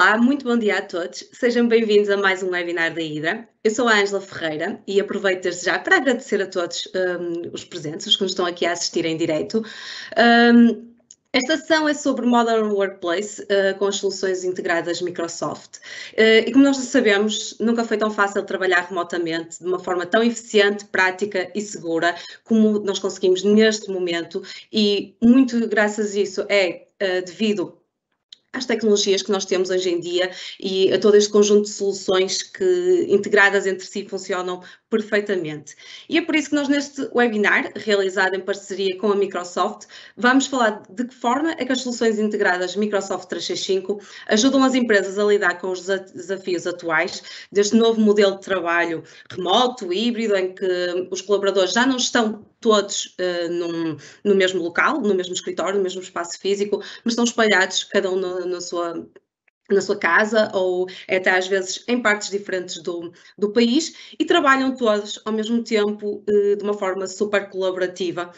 Olá, muito bom dia a todos. Sejam bem-vindos a mais um webinar da Hydra. Eu sou a Ângela Ferreira e aproveito desde já para agradecer a todos os presentes, os que nos estão aqui a assistir em direto. Esta sessão é sobre Modern Workplace, com as soluções integradas Microsoft. E como nós sabemos, nunca foi tão fácil trabalhar remotamente de uma forma tão eficiente, prática e segura como nós conseguimos neste momento, e muito graças a isso é devido às tecnologias que nós temos hoje em dia e a todo este conjunto de soluções que, integradas entre si, funcionam perfeitamente. E é por isso que nós, neste webinar, realizado em parceria com a Microsoft, vamos falar de que forma é que as soluções integradas Microsoft 365 ajudam as empresas a lidar com os desafios atuais deste novo modelo de trabalho remoto, híbrido, em que os colaboradores já não estão todos no mesmo local, no mesmo escritório, no mesmo espaço físico, mas estão espalhados, cada um na sua casa ou até às vezes em partes diferentes do país, e trabalham todos ao mesmo tempo de uma forma super colaborativa,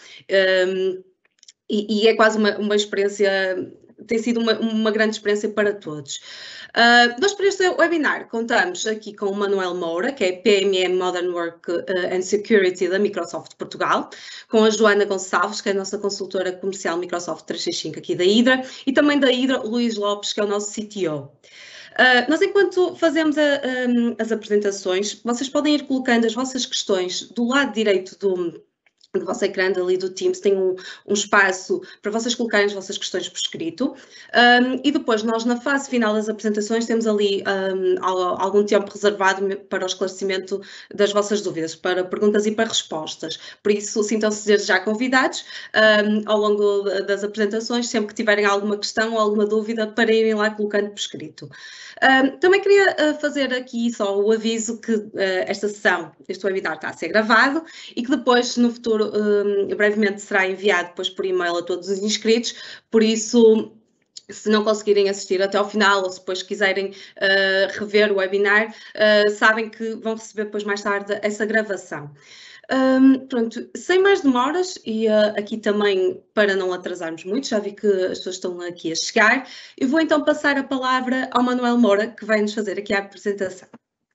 e é quase uma experiência, tem sido uma grande experiência para todos. Nós para este webinar contamos aqui com o Manuel Moura, que é PMM Modern Work and Security da Microsoft Portugal, com a Joana Gonçalves, que é a nossa consultora comercial Microsoft 365 aqui da Hydra, e também da Hydra, o Luís Lopes, que é o nosso CTO. Nós, enquanto fazemos as apresentações, vocês podem ir colocando as vossas questões do lado direito do vosso ecrã ali do Teams. Tem um espaço para vocês colocarem as vossas questões por escrito, e depois nós, na fase final das apresentações, temos ali algum tempo reservado para o esclarecimento das vossas dúvidas, para perguntas e para respostas. Por isso, sintam-se desde já convidados ao longo das apresentações, sempre que tiverem alguma questão ou alguma dúvida, para irem lá colocando por escrito. Também queria fazer aqui só o aviso que esta sessão, este webinar, está a ser gravado e que depois, no futuro, brevemente será enviado depois por e-mail a todos os inscritos. Por isso, se não conseguirem assistir até ao final, ou se depois quiserem rever o webinar, sabem que vão receber depois mais tarde essa gravação. Pronto, sem mais demoras, e aqui também para não atrasarmos muito, já vi que as pessoas estão aqui a chegar, eu vou então passar a palavra ao Manuel Moura, que vai nos fazer aqui a apresentação.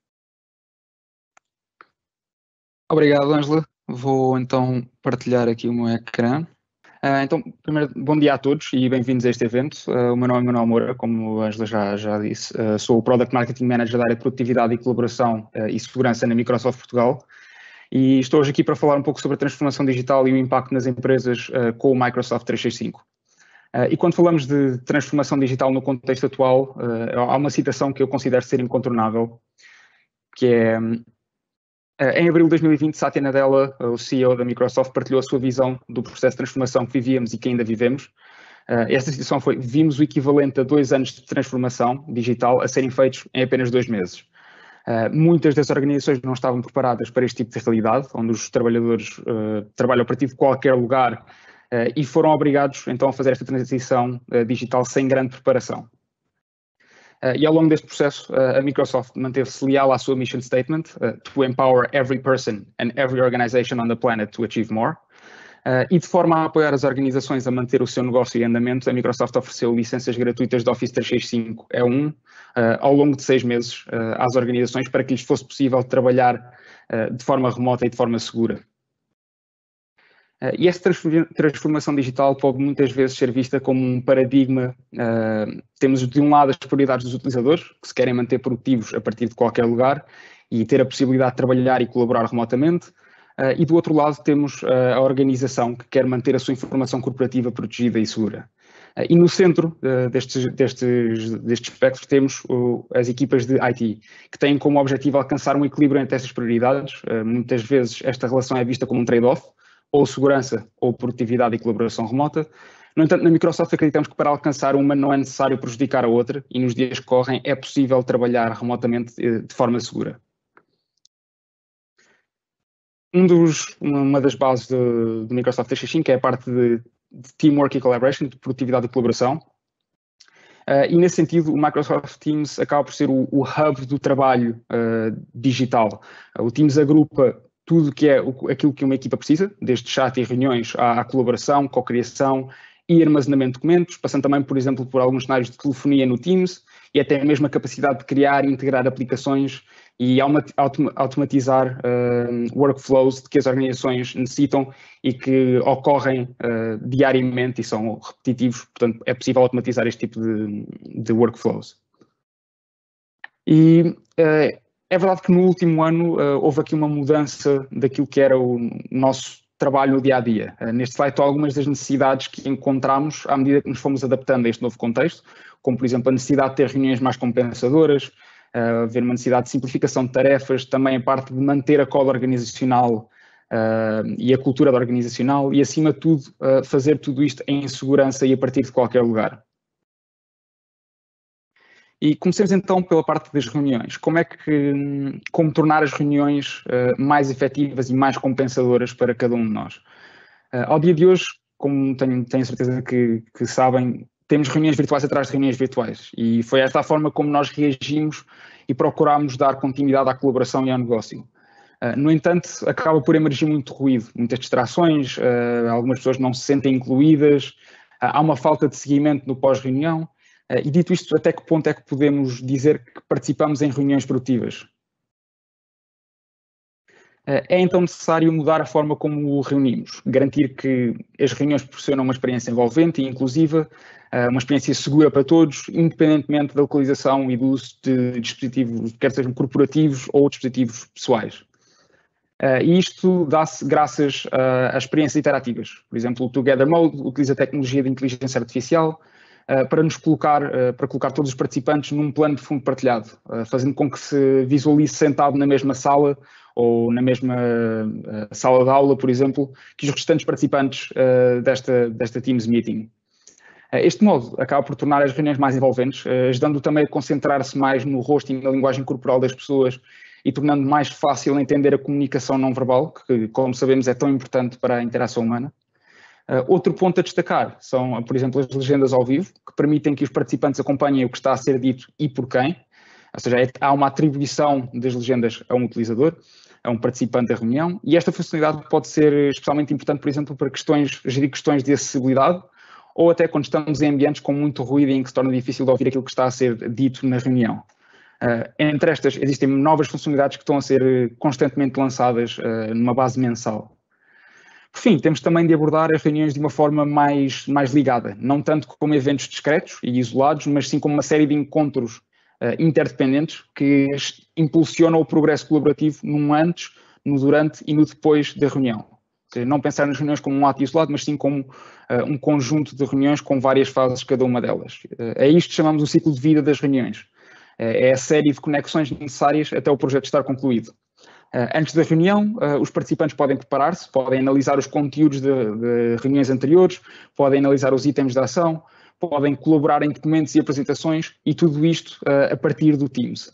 Obrigado, Ângela. Vou então partilhar aqui o meu ecrã. Então, primeiro, bom dia a todos e bem-vindos a este evento. O meu nome é Manuel Moura, como a Ângela já disse. Sou o Product Marketing Manager da área de produtividade e colaboração e segurança na Microsoft Portugal. E estou hoje aqui para falar um pouco sobre a transformação digital e o impacto nas empresas com o Microsoft 365. E quando falamos de transformação digital no contexto atual, há uma citação que eu considero ser incontornável, que é: em abril de 2020, Satya Nadella, o CEO da Microsoft, partilhou a sua visão do processo de transformação que vivíamos e que ainda vivemos. Esta citação foi: vimos o equivalente a 2 anos de transformação digital a serem feitos em apenas 2 meses. Muitas das organizações não estavam preparadas para este tipo de realidade, onde os trabalhadores trabalham a partir de qualquer lugar e foram obrigados então a fazer esta transição digital sem grande preparação. E ao longo deste processo, a Microsoft manteve-se leal à sua mission statement, to empower every person and every organization on the planet to achieve more. E de forma a apoiar as organizações a manter o seu negócio em andamento, a Microsoft ofereceu licenças gratuitas de Office 365 E1 ao longo de 6 meses às organizações, para que lhes fosse possível trabalhar de forma remota e de forma segura. E esta transformação digital pode muitas vezes ser vista como um paradigma. Temos de um lado as prioridades dos utilizadores, que se querem manter produtivos a partir de qualquer lugar e ter a possibilidade de trabalhar e colaborar remotamente. E do outro lado temos a organização, que quer manter a sua informação corporativa protegida e segura. E no centro destes espectros temos as equipas de IT, que têm como objetivo alcançar um equilíbrio entre essas prioridades. Muitas vezes esta relação é vista como um trade-off, ou segurança, ou produtividade e colaboração remota. No entanto, na Microsoft acreditamos que para alcançar uma não é necessário prejudicar a outra, e nos dias que correm é possível trabalhar remotamente de forma segura. Uma das bases do Microsoft 365 é a parte de Teamwork e Collaboration, de produtividade e colaboração. E nesse sentido, o Microsoft Teams acaba por ser o hub do trabalho digital. O Teams agrupa tudo que é aquilo que uma equipa precisa, desde chat e reuniões à colaboração, cocriação e armazenamento de documentos, passando também, por exemplo, por alguns cenários de telefonia no Teams e até mesmo a capacidade de criar e integrar aplicações e automatizar workflows de que as organizações necessitam e que ocorrem diariamente e são repetitivos, portanto é possível automatizar este tipo de workflows. E é verdade que no último ano houve aqui uma mudança daquilo que era o nosso trabalho no dia-a-dia. Neste slide estão algumas das necessidades que encontramos à medida que nos fomos adaptando a este novo contexto, como por exemplo a necessidade de ter reuniões mais compensadoras, haver uma necessidade de simplificação de tarefas, também a parte de manter a cola organizacional e a cultura organizacional e acima de tudo fazer tudo isto em segurança e a partir de qualquer lugar. E comecemos então pela parte das reuniões. Como tornar as reuniões mais efetivas e mais compensadoras para cada um de nós? Ao dia de hoje, como tenho certeza que sabem, temos reuniões virtuais atrás de reuniões virtuais e foi esta a forma como nós reagimos e procurámos dar continuidade à colaboração e ao negócio. No entanto, acaba por emergir muito ruído, muitas distrações, algumas pessoas não se sentem incluídas, há uma falta de seguimento no pós-reunião. E dito isto, até que ponto é que podemos dizer que participamos em reuniões produtivas? É então necessário mudar a forma como o reunimos, garantir que as reuniões proporcionam uma experiência envolvente e inclusiva, uma experiência segura para todos, independentemente da localização e do uso de dispositivos, quer sejam corporativos ou dispositivos pessoais. E isto dá-se graças a experiências interativas. Por exemplo, o Together Mode utiliza a tecnologia de inteligência artificial para colocar todos os participantes num plano de fundo partilhado, fazendo com que se visualize sentado na mesma sala ou na mesma sala de aula, por exemplo, que os restantes participantes desta Teams Meeting. Este modo acaba por tornar as reuniões mais envolventes, ajudando também a concentrar-se mais no rosto e na linguagem corporal das pessoas e tornando mais fácil entender a comunicação não verbal, que, como sabemos, é tão importante para a interação humana. Outro ponto a destacar são, por exemplo, as legendas ao vivo, que permitem que os participantes acompanhem o que está a ser dito e por quem. Ou seja, há uma atribuição das legendas a um utilizador, a um participante da reunião, e esta funcionalidade pode ser especialmente importante, por exemplo, para gerir questões de acessibilidade, ou até quando estamos em ambientes com muito ruído e em que se torna difícil de ouvir aquilo que está a ser dito na reunião. Entre estas, existem novas funcionalidades que estão a ser constantemente lançadas numa base mensal. Por fim, temos também de abordar as reuniões de uma forma mais ligada, não tanto como eventos discretos e isolados, mas sim como uma série de encontros interdependentes que impulsionam o progresso colaborativo no antes, no durante e no depois da reunião. Ou seja, não pensar nas reuniões como um ato isolado, mas sim como um conjunto de reuniões com várias fases, cada uma delas. É isto que chamamos o ciclo de vida das reuniões. É a série de conexões necessárias até o projeto estar concluído. Antes da reunião, os participantes podem preparar-se, podem analisar os conteúdos de reuniões anteriores, podem analisar os itens da ação, podem colaborar em documentos e apresentações e tudo isto a partir do Teams.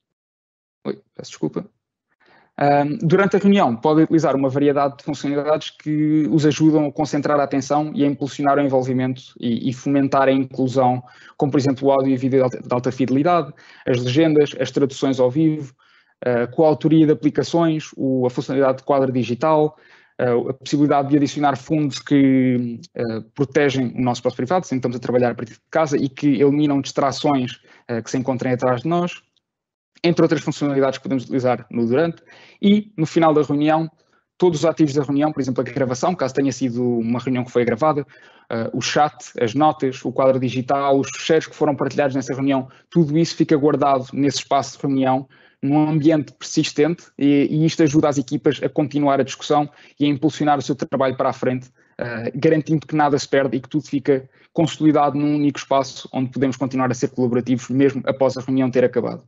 Peço desculpa. Durante a reunião, podem utilizar uma variedade de funcionalidades que os ajudam a concentrar a atenção e a impulsionar o envolvimento e fomentar a inclusão, como por exemplo o áudio e vídeo de alta fidelidade, as legendas, as traduções ao vivo, a coautoria de aplicações, a funcionalidade de quadro digital, a possibilidade de adicionar fundos que protegem o nosso espaço privado, sem que estamos a trabalhar a partir de casa e que eliminam distrações que se encontrem atrás de nós, entre outras funcionalidades que podemos utilizar no durante e no final da reunião, todos os ativos da reunião, por exemplo, a gravação, caso tenha sido uma reunião que foi gravada, o chat, as notas, o quadro digital, os fecheiros que foram partilhados nessa reunião, tudo isso fica guardado nesse espaço de reunião, num ambiente persistente e isto ajuda as equipas a continuar a discussão e a impulsionar o seu trabalho para a frente, garantindo que nada se perde e que tudo fica consolidado num único espaço onde podemos continuar a ser colaborativos mesmo após a reunião ter acabado.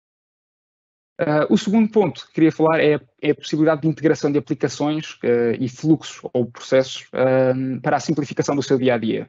O segundo ponto que queria falar é a possibilidade de integração de aplicações e fluxos ou processos para a simplificação do seu dia-a-dia.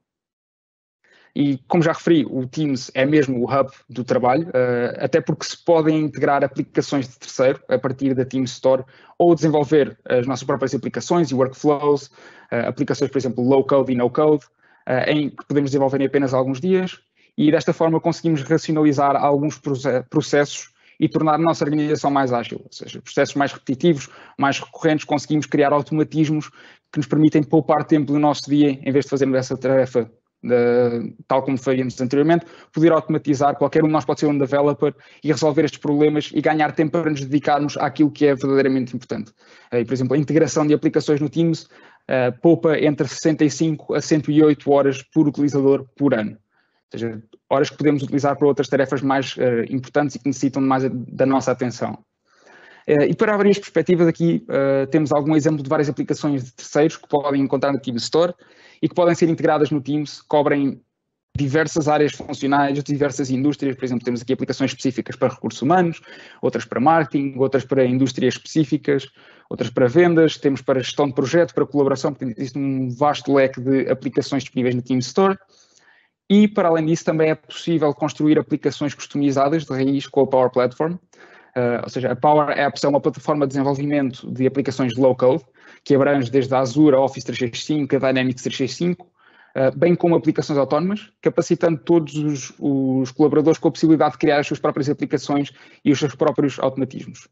E, como já referi, o Teams é mesmo o hub do trabalho, até porque se podem integrar aplicações de terceiro a partir da Teams Store ou desenvolver as nossas próprias aplicações e workflows, aplicações, por exemplo, low-code e no-code, que podemos desenvolver em apenas alguns dias e, desta forma, conseguimos racionalizar alguns processos e tornar a nossa organização mais ágil, ou seja, processos mais repetitivos, mais recorrentes, conseguimos criar automatismos que nos permitem poupar tempo do nosso dia em vez de fazermos essa tarefa tal como faríamos anteriormente, poder automatizar, qualquer um de nós pode ser um developer e resolver estes problemas e ganhar tempo para nos dedicarmos àquilo que é verdadeiramente importante. Por exemplo, a integração de aplicações no Teams poupa entre 65 a 108 horas por utilizador por ano. Ou seja, horas que podemos utilizar para outras tarefas mais importantes e que necessitam mais da nossa atenção. E para abrir as perspectivas aqui, temos algum exemplo de várias aplicações de terceiros que podem encontrar no Teams Store e que podem ser integradas no Teams, cobrem diversas áreas funcionais de diversas indústrias. Por exemplo, temos aqui aplicações específicas para recursos humanos, outras para marketing, outras para indústrias específicas, outras para vendas, temos para gestão de projeto, para colaboração, portanto existe um vasto leque de aplicações disponíveis no Teams Store. E, para além disso, também é possível construir aplicações customizadas de raiz com a Power Platform. Ou seja, a Power Apps é uma plataforma de desenvolvimento de aplicações de low-code, que abrange desde a Azure, a Office 365, a Dynamics 365, bem como aplicações autónomas, capacitando todos os colaboradores com a possibilidade de criar as suas próprias aplicações e os seus próprios automatismos.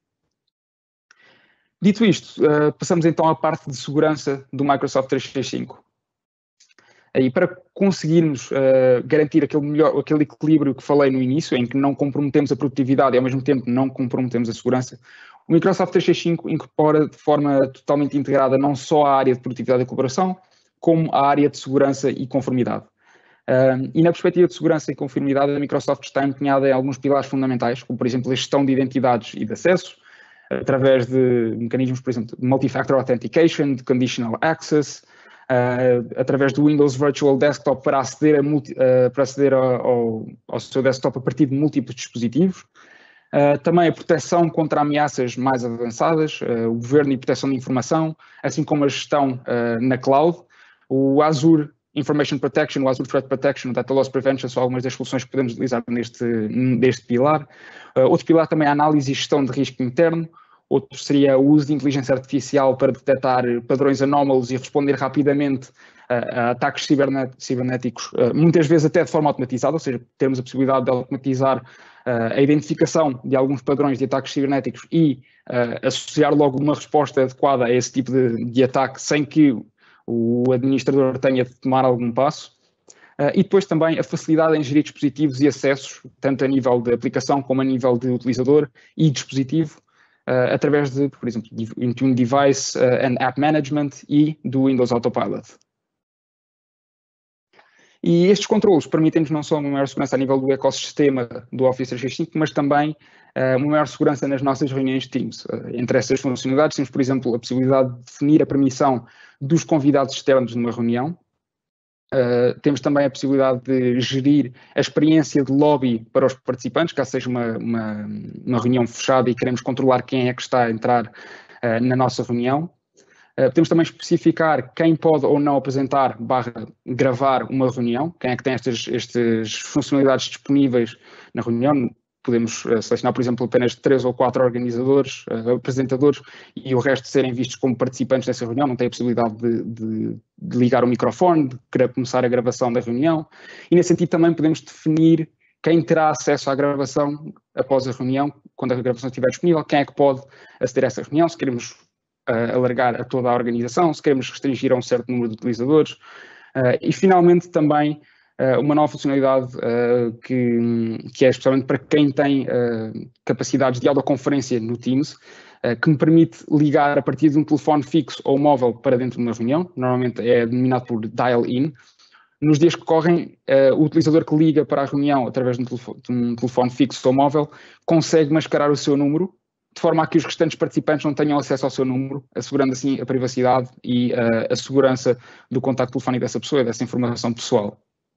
Dito isto, passamos então à parte de segurança do Microsoft 365. E para conseguirmos garantir aquele equilíbrio que falei no início, em que não comprometemos a produtividade e ao mesmo tempo não comprometemos a segurança, o Microsoft 365 incorpora de forma totalmente integrada não só a área de produtividade e colaboração, como a área de segurança e conformidade. E na perspectiva de segurança e conformidade, a Microsoft está empenhada em alguns pilares fundamentais, como por exemplo a gestão de identidades e de acesso, através de mecanismos, por exemplo, de Multi-Factor Authentication, de Conditional Access, através do Windows Virtual Desktop para aceder, ao seu desktop a partir de múltiplos dispositivos. Também a proteção contra ameaças mais avançadas, o governo e proteção de informação, assim como a gestão na cloud, o Azure Information Protection, o Azure Threat Protection, o Data Loss Prevention, são algumas das soluções que podemos utilizar neste pilar. Outro pilar também é a análise e gestão de risco interno. Outro seria o uso de inteligência artificial para detectar padrões anómalos e responder rapidamente a ataques cibernéticos, muitas vezes até de forma automatizada, ou seja, termos a possibilidade de automatizar a identificação de alguns padrões de ataques cibernéticos e associar logo uma resposta adequada a esse tipo de ataque sem que o administrador tenha de tomar algum passo. E depois também a facilidade em gerir dispositivos e acessos, tanto a nível de aplicação como a nível de utilizador e dispositivo, através de, por exemplo, Intune Device and App Management e do Windows Autopilot. E estes controlos permitem-nos não só uma maior segurança a nível do ecossistema do Office 365, mas também uma maior segurança nas nossas reuniões de Teams. Entre essas funcionalidades temos, por exemplo, a possibilidade de definir a permissão dos convidados externos numa reunião. Temos também a possibilidade de gerir a experiência de lobby para os participantes, caso seja uma reunião fechada e queremos controlar quem é que está a entrar na nossa reunião. Podemos também especificar quem pode ou não apresentar / gravar uma reunião, quem é que tem estas funcionalidades disponíveis na reunião. Podemos selecionar, por exemplo, apenas 3 ou 4 organizadores, apresentadores, e o resto serem vistos como participantes dessa reunião, não têm a possibilidade de ligar o microfone, de começar a gravação da reunião. E nesse sentido também podemos definir quem terá acesso à gravação após a reunião, quando a gravação estiver disponível, quem é que pode aceder a essa reunião, se queremos alargar a toda a organização, se queremos restringir a um certo número de utilizadores. E finalmente também uma nova funcionalidade que é especialmente para quem tem capacidades de audioconferência no Teams, que me permite ligar a partir de um telefone fixo ou móvel para dentro de uma reunião, normalmente é denominado por dial-in. Nos dias que correm, o utilizador que liga para a reunião através de um telefone fixo ou móvel consegue mascarar o seu número, de forma a que os restantes participantes não tenham acesso ao seu número, assegurando assim a privacidade e a segurança do contacto telefónico dessa pessoa e dessa informação pessoal.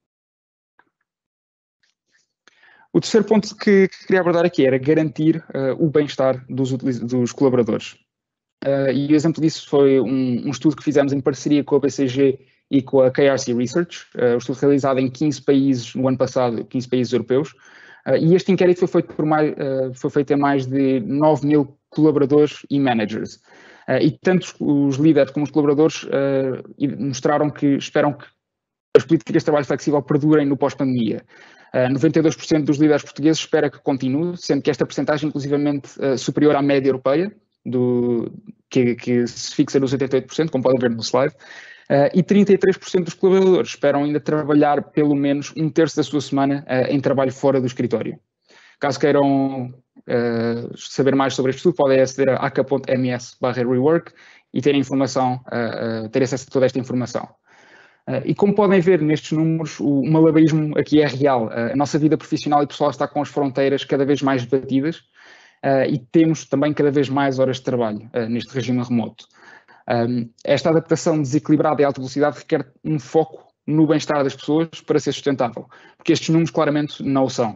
O terceiro ponto que queria abordar aqui era garantir o bem-estar dos colaboradores. E o exemplo disso foi um estudo que fizemos em parceria com a BCG e com a KRC Research, um estudo realizado em 15 países no ano passado, 15 países europeus. E este inquérito foi feito a mais de 9.000 colaboradores e managers. E tanto os líderes como os colaboradores mostraram que esperam que as políticas de trabalho flexível perdurem no pós-pandemia. 92% dos líderes portugueses espera que continue, sendo que esta percentagem é inclusivamente superior à média europeia, que se fixa nos 88%, como podem ver no slide. E 33% dos colaboradores esperam ainda trabalhar pelo menos um terço da sua semana em trabalho fora do escritório. Caso queiram saber mais sobre este estudo, podem aceder a aca.ms/rework e ter acesso a toda esta informação. E como podem ver nestes números, o malabarismo aqui é real. A nossa vida profissional e pessoal está com as fronteiras cada vez mais debatidas e temos também cada vez mais horas de trabalho neste regime remoto. Esta adaptação desequilibrada e alta velocidade requer um foco no bem-estar das pessoas para ser sustentável, porque estes números claramente não o são.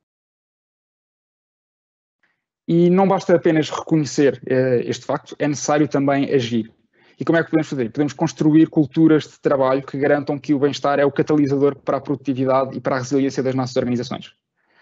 E não basta apenas reconhecer este facto, é necessário também agir. E como é que podemos fazer? Podemos construir culturas de trabalho que garantam que o bem-estar é o catalisador para a produtividade e para a resiliência das nossas organizações.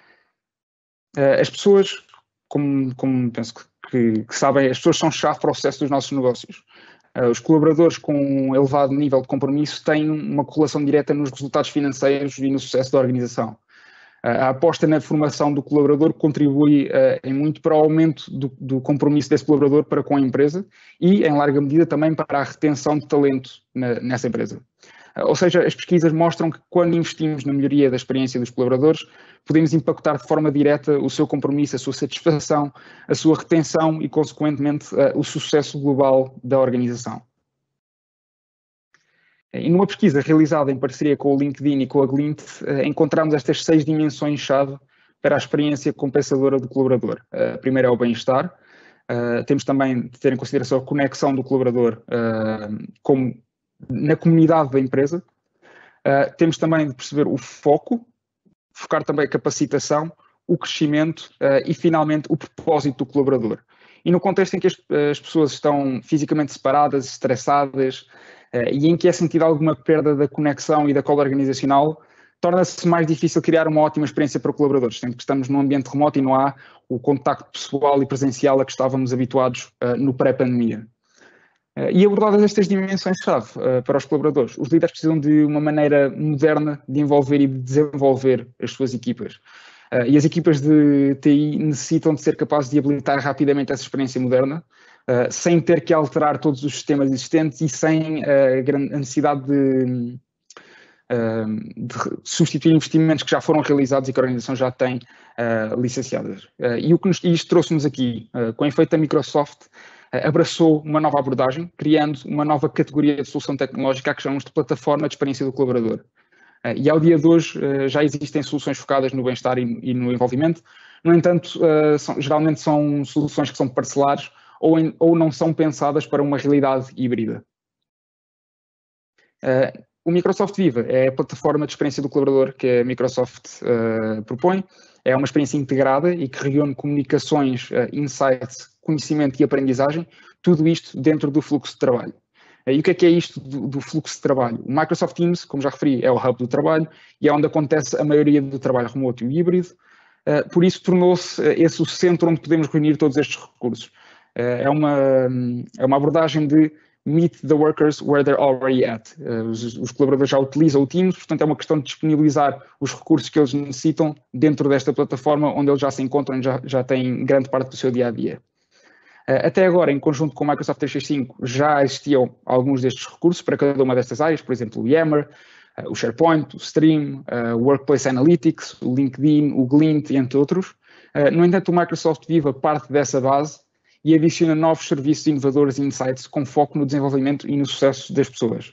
As pessoas, como penso que sabem, as pessoas são chave para o sucesso dos nossos negócios. Os colaboradores com um elevado nível de compromisso têm uma correlação direta nos resultados financeiros e no sucesso da organização. A aposta na formação do colaborador contribui em muito para o aumento do compromisso desse colaborador para com a empresa e, em larga medida, também para a retenção de talento nessa empresa. Ou seja, as pesquisas mostram que quando investimos na melhoria da experiência dos colaboradores, podemos impactar de forma direta o seu compromisso, a sua satisfação, a sua retenção e, consequentemente, o sucesso global da organização. E numa pesquisa realizada em parceria com o LinkedIn e com a Glint, encontramos estas 6 dimensões-chave para a experiência compensadora do colaborador. A primeira é o bem-estar. Temos também de ter em consideração a conexão do colaborador na comunidade da empresa. Temos também de perceber o focar também a capacitação, o crescimento e, finalmente, o propósito do colaborador. E no contexto em que as pessoas estão fisicamente separadas, estressadas, e em que é sentida alguma perda da conexão e da cola organizacional, torna-se mais difícil criar uma ótima experiência para colaboradores, sendo que estamos num ambiente remoto e não há o contacto pessoal e presencial a que estávamos habituados no pré-pandemia. E abordadas estas dimensões-chave para os colaboradores, os líderes precisam de uma maneira moderna de envolver e de desenvolver as suas equipas. E as equipas de TI necessitam de ser capazes de habilitar rapidamente essa experiência moderna, sem ter que alterar todos os sistemas existentes e sem a necessidade de substituir investimentos que já foram realizados e que a organização já tem licenciadas. E o que isto trouxe-nos aqui, com o efeito da Microsoft, abraçou uma nova abordagem, criando uma nova categoria de solução tecnológica que chamamos de plataforma de experiência do colaborador. E ao dia de hoje já existem soluções focadas no bem-estar e no envolvimento. No entanto, geralmente são soluções que são parcelares ou não são pensadas para uma realidade híbrida. O Microsoft Viva é a plataforma de experiência do colaborador que a Microsoft propõe. É uma experiência integrada e que reúne comunicações, insights, conhecimento e aprendizagem, tudo isto dentro do fluxo de trabalho. E o que é isto do fluxo de trabalho? O Microsoft Teams, como já referi, é o hub do trabalho e é onde acontece a maioria do trabalho remoto e híbrido. Por isso tornou-se esse o centro onde podemos reunir todos estes recursos. É uma abordagem de meet the workers where they're already at. Os colaboradores já utilizam o Teams, portanto é uma questão de disponibilizar os recursos que eles necessitam dentro desta plataforma onde eles já se encontram e já têm grande parte do seu dia-a-dia. Até agora, em conjunto com o Microsoft 365, já existiam alguns destes recursos para cada uma destas áreas, por exemplo, o Yammer, o SharePoint, o Stream, o Workplace Analytics, o LinkedIn, o Glint, entre outros. No entanto, o Microsoft Viva parte dessa base e adiciona novos serviços inovadores e insights com foco no desenvolvimento e no sucesso das pessoas.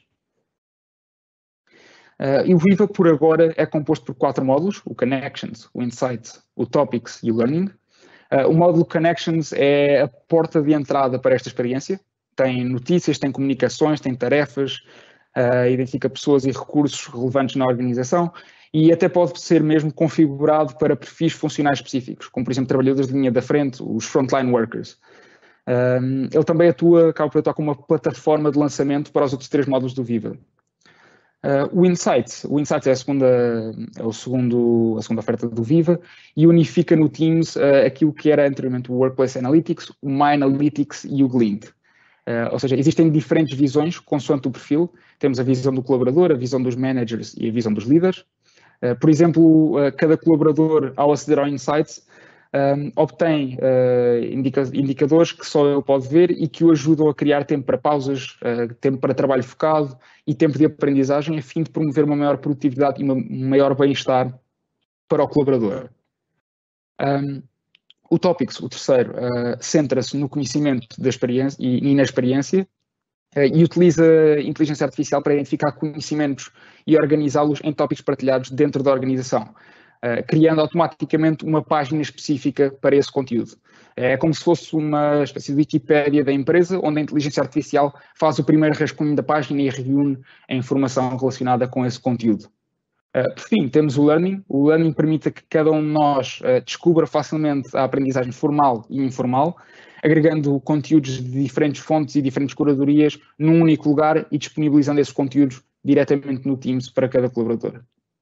E o Viva, por agora, é composto por 4 módulos, o Connections, o Insights, o Topics e o Learning. O módulo Connections é a porta de entrada para esta experiência. Tem notícias, tem comunicações, tem tarefas, identifica pessoas e recursos relevantes na organização e até pode ser mesmo configurado para perfis funcionais específicos, como por exemplo trabalhadores de linha da frente, os frontline workers. Ele também acaba por atuar como uma plataforma de lançamento para os outros 3 módulos do Viva. O Insights é a segunda oferta do Viva e unifica no Teams aquilo que era anteriormente o Workplace Analytics, o My Analytics e o Glint. Ou seja, existem diferentes visões consoante o perfil. Temos a visão do colaborador, a visão dos managers e a visão dos líderes. Por exemplo, cada colaborador, ao aceder ao Insights, obtém indicadores que só ele pode ver e que o ajudam a criar tempo para pausas, tempo para trabalho focado e tempo de aprendizagem, a fim de promover uma maior produtividade e um maior bem-estar para o colaborador. O Topics, o terceiro, centra-se no conhecimento da experiência e na experiência e utiliza a inteligência artificial para identificar conhecimentos e organizá-los em tópicos partilhados dentro da organização, criando automaticamente uma página específica para esse conteúdo. É como se fosse uma espécie de Wikipédia da empresa, onde a inteligência artificial faz o primeiro rascunho da página e reúne a informação relacionada com esse conteúdo. Por fim, temos o Learning. O Learning permite que cada um de nós descubra facilmente a aprendizagem formal e informal, agregando conteúdos de diferentes fontes e diferentes curadorias num único lugar e disponibilizando esses conteúdos diretamente no Teams para cada colaborador.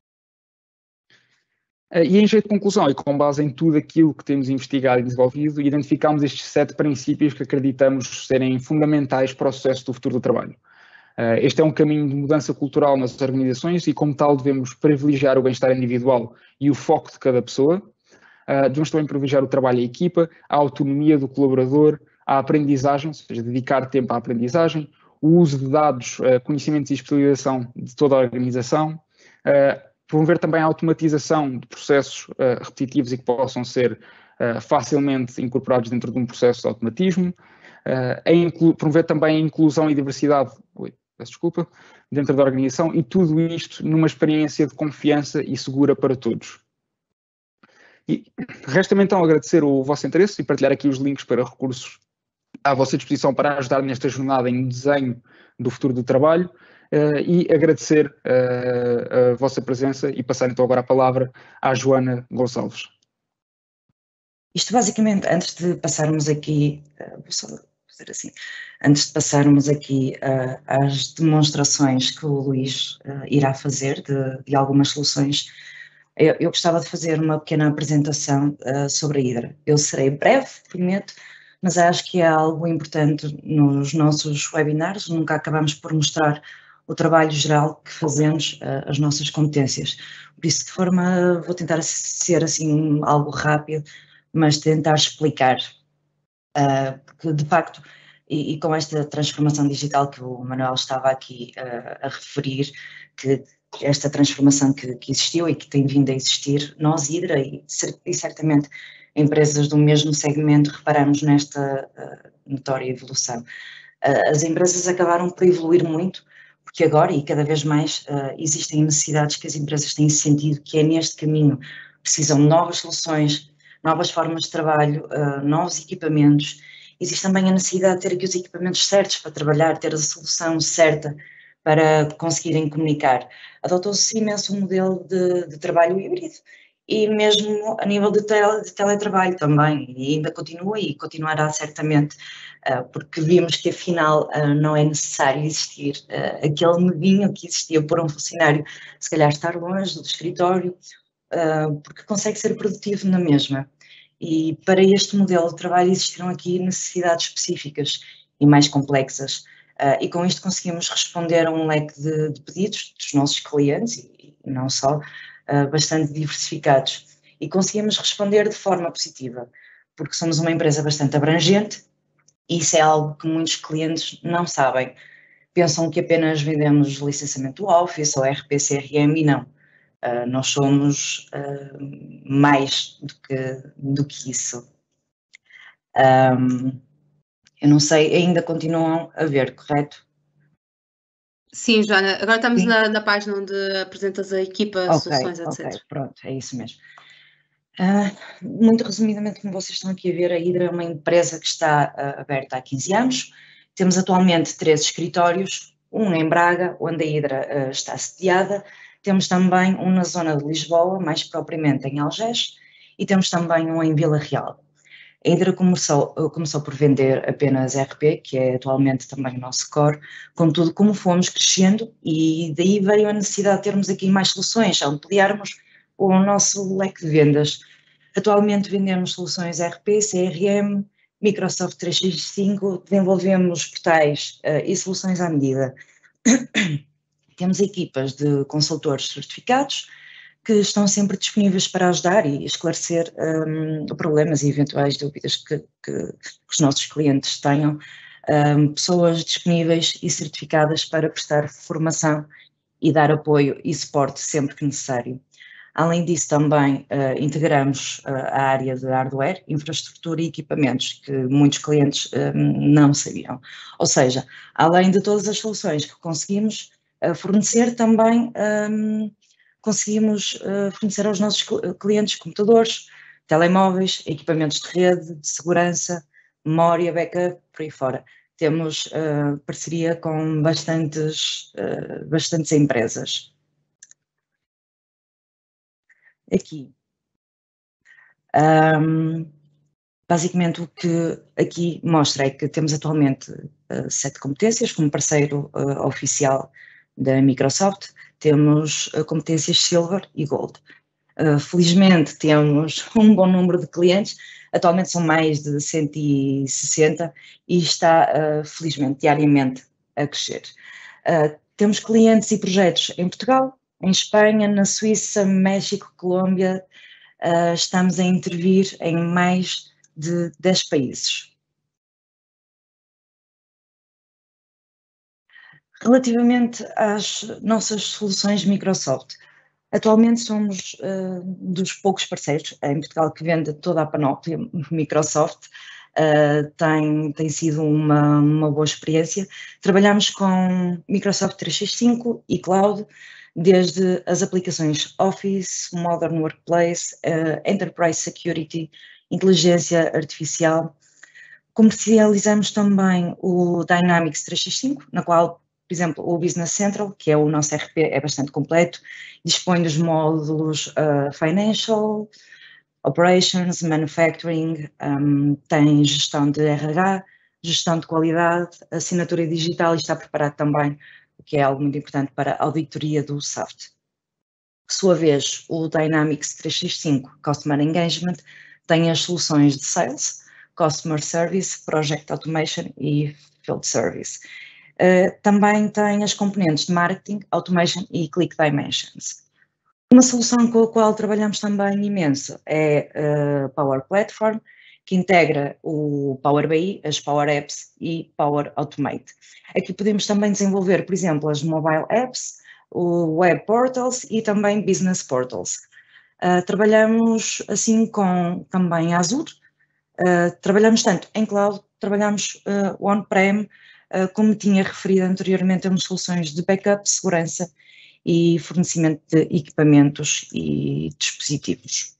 E em jeito de conclusão, e com base em tudo aquilo que temos investigado e desenvolvido, identificamos estes 7 princípios que acreditamos serem fundamentais para o sucesso do futuro do trabalho. Este é um caminho de mudança cultural nas organizações e, como tal, devemos privilegiar o bem-estar individual e o foco de cada pessoa. Devemos também privilegiar o trabalho em equipa, a autonomia do colaborador, a aprendizagem, ou seja, dedicar tempo à aprendizagem, o uso de dados, conhecimentos e especialização de toda a organização, promover também a automatização de processos repetitivos e que possam ser facilmente incorporados dentro de um processo de automatismo, promover também a inclusão e diversidade, dentro da organização, e tudo isto numa experiência de confiança e segura para todos. E resta-me então agradecer o vosso interesse e partilhar aqui os links para recursos à vossa disposição para ajudar nesta jornada em desenho do futuro do trabalho e agradecer a vossa presença e passar então agora a palavra à Joana Gonçalves. Isto basicamente, antes de passarmos aqui, vou só fazer assim, antes de passarmos aqui às demonstrações que o Luís irá fazer de algumas soluções, eu gostava de fazer uma pequena apresentação sobre a Hydra. Eu serei breve, prometo, mas acho que é algo importante nos nossos webinars, nunca acabamos por mostrar o trabalho geral que fazemos, as nossas competências. Por isso, de forma, vou tentar ser assim algo rápido, mas tentar explicar, porque de facto, e com esta transformação digital que o Manuel estava aqui a referir, que esta transformação que existiu e que tem vindo a existir, nós, Hydra, e certamente empresas do mesmo segmento, reparamos nesta notória evolução. As empresas acabaram por evoluir muito, porque agora e cada vez mais existem necessidades que as empresas têm sentido que é neste caminho, precisam de novas soluções, novas formas de trabalho, novos equipamentos. Existe também a necessidade de ter aqui os equipamentos certos para trabalhar, ter a solução certa para conseguirem comunicar. Adotou-se imenso um modelo de trabalho híbrido e mesmo a nível de teletrabalho também, e ainda continua e continuará certamente, porque vimos que afinal não é necessário existir aquele medinho que existia por um funcionário, se calhar estar longe do escritório, porque consegue ser produtivo na mesma. E para este modelo de trabalho existiram aqui necessidades específicas e mais complexas, e com isto conseguimos responder a um leque de pedidos dos nossos clientes, e não só, bastante diversificados, e conseguimos responder de forma positiva, porque somos uma empresa bastante abrangente, e isso é algo que muitos clientes não sabem. Pensam que apenas vendemos licenciamento Office ou RP, CRM, e não. Nós somos mais do que isso. Eu não sei, ainda continuam a ver, correto? Sim, Joana, agora estamos na página onde apresentas a equipa, soluções, etc. Ok, pronto, é isso mesmo. Muito resumidamente, como vocês estão aqui a ver, a Hydra é uma empresa que está aberta há 15 anos. Temos atualmente 3 escritórios, um em Braga, onde a Hydra está sediada. Temos também um na zona de Lisboa, mais propriamente em Algés, e temos também um em Vila Real. A Hydra começou por vender apenas RP, que é atualmente também o nosso core, contudo, como fomos crescendo, e daí veio a necessidade de termos aqui mais soluções, ampliarmos o nosso leque de vendas. Atualmente vendemos soluções RP, CRM, Microsoft 365, desenvolvemos portais e soluções à medida. Temos equipas de consultores certificados, que estão sempre disponíveis para ajudar e esclarecer problemas e eventuais dúvidas que os nossos clientes tenham. Pessoas disponíveis e certificadas para prestar formação e dar apoio e suporte sempre que necessário. Além disso, também integramos a área de hardware, infraestrutura e equipamentos, que muitos clientes não sabiam. Ou seja, além de todas as soluções que conseguimos fornecer, também conseguimos fornecer aos nossos clientes computadores, telemóveis, equipamentos de rede, de segurança, memória, backup, por aí fora. Temos parceria com bastantes empresas. Aqui. Basicamente o que aqui mostra é que temos atualmente 7 competências como parceiro oficial da Microsoft. Temos competências Silver e Gold. Felizmente temos um bom número de clientes, atualmente são mais de 160 e está felizmente diariamente a crescer. Temos clientes e projetos em Portugal, em Espanha, na Suíça, México, Colômbia. Estamos a intervir em mais de 10 países. Relativamente às nossas soluções Microsoft, atualmente somos dos poucos parceiros em Portugal que vende toda a panóplia Microsoft. Tem sido uma boa experiência. Trabalhamos com Microsoft 365 e Cloud, desde as aplicações Office, Modern Workplace, Enterprise Security, inteligência artificial. Comercializamos também o Dynamics 365, na qual, por exemplo, o Business Central, que é o nosso RP, é bastante completo, dispõe dos módulos Financial, Operations, Manufacturing, tem gestão de RH, gestão de qualidade, assinatura digital e está preparado também, o que é algo muito importante, para a auditoria do SAFT. Por sua vez, o Dynamics 365 Customer Engagement tem as soluções de Sales, Customer Service, Project Automation e Field Service. Também tem as componentes de Marketing, Automation e Click Dimensions. Uma solução com a qual trabalhamos também imenso é a Power Platform, que integra o Power BI, as Power Apps e Power Automate. Aqui podemos também desenvolver, por exemplo, as Mobile Apps, o Web Portals e também Business Portals. Trabalhamos assim com também a Azure, trabalhamos tanto em Cloud, trabalhamos on-prem, como tinha referido anteriormente, temos soluções de backup, segurança e fornecimento de equipamentos e dispositivos.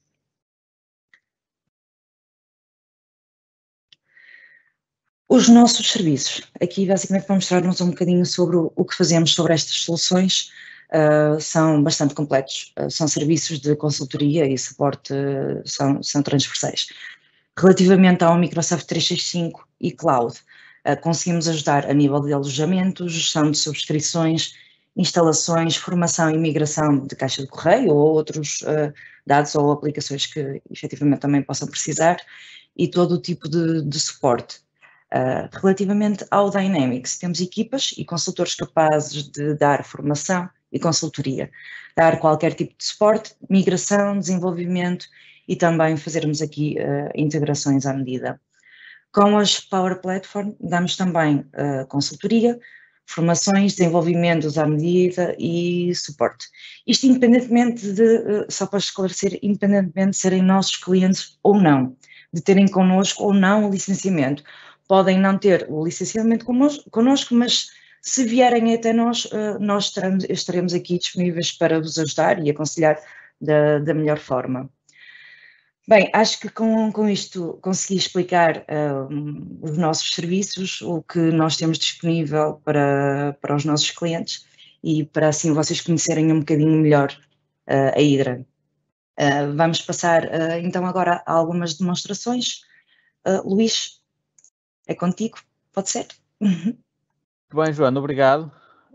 Os nossos serviços, aqui basicamente para mostrar-nos um bocadinho sobre o que fazemos sobre estas soluções, são bastante completos, são serviços de consultoria e suporte, são transversais. Relativamente ao Microsoft 365 e Cloud, conseguimos ajudar a nível de alojamento, gestão de subscrições, instalações, formação e migração de caixa de correio ou outros dados ou aplicações que efetivamente também possam precisar e todo o tipo de suporte. Relativamente ao Dynamics, temos equipas e consultores capazes de dar formação e consultoria, dar qualquer tipo de suporte, migração, desenvolvimento e também fazermos aqui integrações à medida. Com as Power Platform, damos também consultoria, formações, desenvolvimentos à medida e suporte. Isto independentemente de, só para esclarecer, independentemente de serem nossos clientes ou não, de terem connosco ou não o licenciamento. Podem não ter o licenciamento connosco, mas se vierem até nós, nós estaremos aqui disponíveis para vos ajudar e aconselhar da melhor forma. Bem, acho que com isto consegui explicar os nossos serviços, o que nós temos disponível para os nossos clientes e para assim vocês conhecerem um bocadinho melhor a Hydra. Vamos passar então agora a algumas demonstrações. Luís, é contigo, pode ser? Muito bem, Joana, obrigado.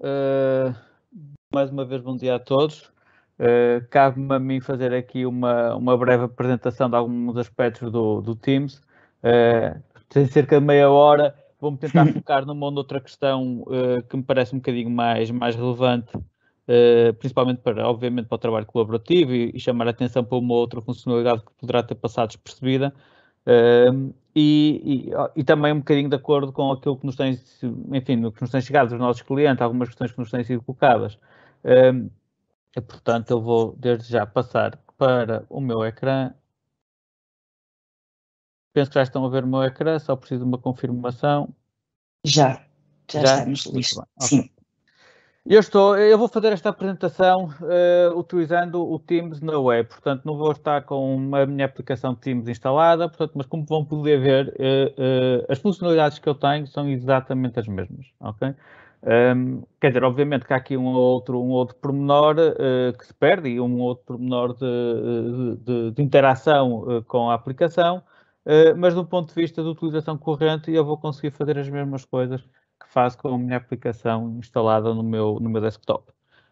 Mais uma vez, bom dia a todos. Cabe-me a mim fazer aqui uma breve apresentação de alguns aspectos do Teams. Tem cerca de meia hora, vou-me tentar focar numa ou noutra questão que me parece um bocadinho mais relevante principalmente obviamente para o trabalho colaborativo e chamar a atenção para uma outra funcionalidade que poderá ter passado despercebida. E também um bocadinho de acordo com aquilo que nos tem, enfim, no que nos tem chegado dos nossos clientes, algumas questões que nos têm sido colocadas. Portanto, eu vou desde já passar para o meu ecrã. Penso que já estão a ver o meu ecrã, só preciso de uma confirmação. Já estamos listos. Sim. Eu vou fazer esta apresentação utilizando o Teams na web, portanto não vou estar com a minha aplicação Teams instalada, portanto, mas como vão poder ver, as funcionalidades que eu tenho são exatamente as mesmas, ok? Quer dizer, obviamente que há aqui um outro pormenor que se perde e um outro pormenor de interação com a aplicação, mas do ponto de vista de utilização corrente eu vou conseguir fazer as mesmas coisas que faço com a minha aplicação instalada no meu desktop.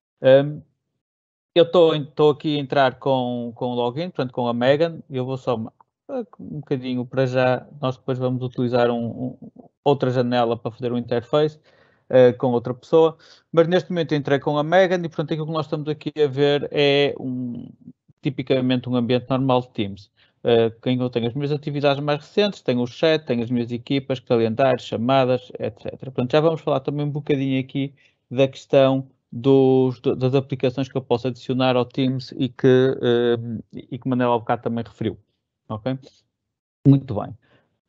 Eu estou aqui a entrar com o login, portanto com a Megan, e eu vou só um bocadinho para já, nós depois vamos utilizar outra janela para fazer um interface com outra pessoa, mas neste momento entrei com a Megan e portanto aquilo que nós estamos aqui a ver é tipicamente um ambiente normal de Teams. Quem eu tenho as minhas atividades mais recentes, tenho o chat, tenho as minhas equipas, calendários, chamadas, etc. Portanto, já vamos falar também um bocadinho aqui da questão das aplicações que eu posso adicionar ao Teams e que Manel há bocado também referiu. Ok? Muito bem.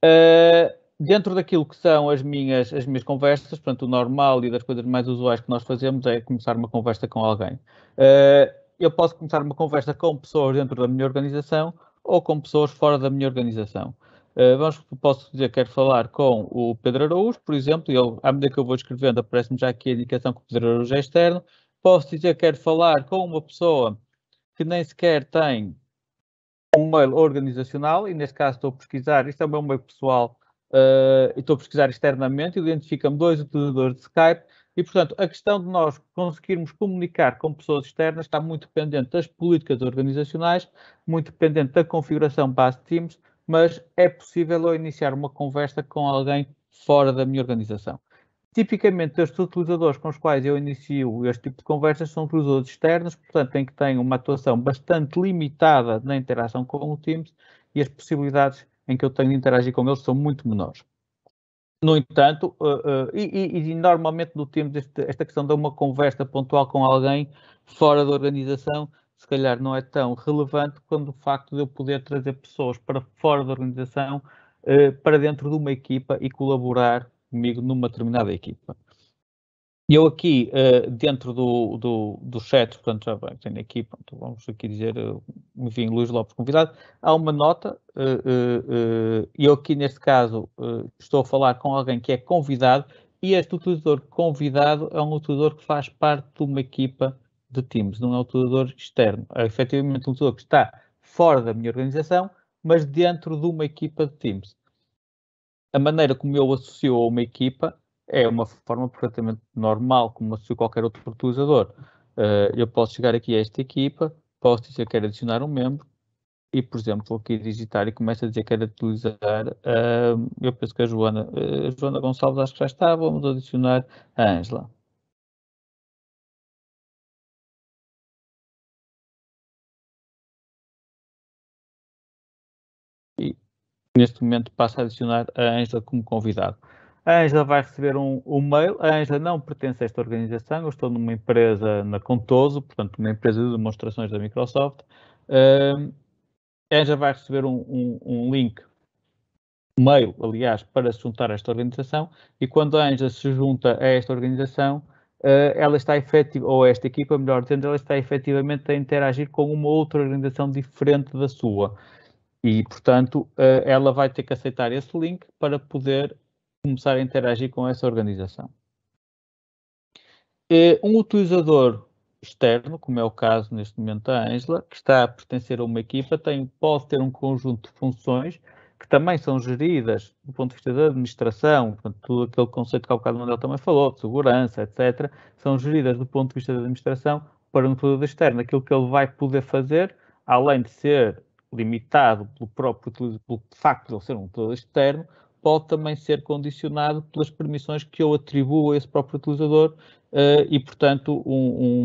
Dentro daquilo que são as minhas conversas, portanto, o normal e das coisas mais usuais que nós fazemos é começar uma conversa com alguém. Eu posso começar uma conversa com pessoas dentro da minha organização ou com pessoas fora da minha organização. Posso dizer que quero falar com o Pedro Araújo, por exemplo, e à medida que eu vou escrevendo aparece-me já aqui a indicação que o Pedro Araújo é externo. Posso dizer que quero falar com uma pessoa que nem sequer tem um mail organizacional, e neste caso estou a pesquisar, isto é o meu mail pessoal, e estou a pesquisar externamente, identifica-me 2 utilizadores de Skype, e portanto a questão de nós conseguirmos comunicar com pessoas externas está muito dependente das políticas organizacionais, muito dependente da configuração base de Teams, mas é possível eu iniciar uma conversa com alguém fora da minha organização. Tipicamente, estes utilizadores com os quais eu inicio este tipo de conversas são utilizadores externos, portanto, em que têm uma atuação bastante limitada na interação com o Teams e as possibilidades em que eu tenho de interagir com eles são muito menores. No entanto, normalmente no Teams esta questão de uma conversa pontual com alguém fora da organização, se calhar não é tão relevante quando o facto de eu poder trazer pessoas para fora da organização para dentro de uma equipa e colaborar comigo numa determinada equipa. Eu aqui, dentro do chat, portanto, já tenho aqui, pronto, vamos aqui dizer, enfim, Luís Lopes convidado, há uma nota, e eu aqui neste caso estou a falar com alguém que é convidado, e este utilizador convidado é um utilizador que faz parte de uma equipa de Teams, não é um utilizador externo, é efetivamente um utilizador que está fora da minha organização, mas dentro de uma equipa de Teams. A maneira como eu associo a uma equipa é uma forma perfeitamente normal, como associo qualquer outro utilizador. Eu posso chegar aqui a esta equipa, posso dizer que quero adicionar um membro e, por exemplo, vou aqui digitar e começo a dizer que quero utilizar, eu penso que a Joana Gonçalves acho que já está, vamos adicionar a Ângela. E neste momento passo a adicionar a Ângela como convidado. A Ângela vai receber um mail. A Ângela não pertence a esta organização. Eu estou numa empresa na Contoso, portanto, uma empresa de demonstrações da Microsoft. A Ângela vai receber um link, um mail, aliás, para se juntar a esta organização. E quando a Ângela se junta a esta organização, ela está efetiva, ou esta equipa, melhor dizendo, ela está efetivamente a interagir com uma outra organização diferente da sua. E, portanto, ela vai ter que aceitar esse link para poder começar a interagir com essa organização. Um utilizador externo, como é o caso neste momento da Ângela, que está a pertencer a uma equipa, pode ter um conjunto de funções que também são geridas do ponto de vista da administração, portanto, tudo aquele conceito que há bocado o Manuel também falou, de segurança, etc., são geridas do ponto de vista da administração para um utilizador externo. Aquilo que ele vai poder fazer, além de ser limitado pelo facto de ele ser um utilizador externo, pode também ser condicionado pelas permissões que eu atribuo a esse próprio utilizador e, portanto,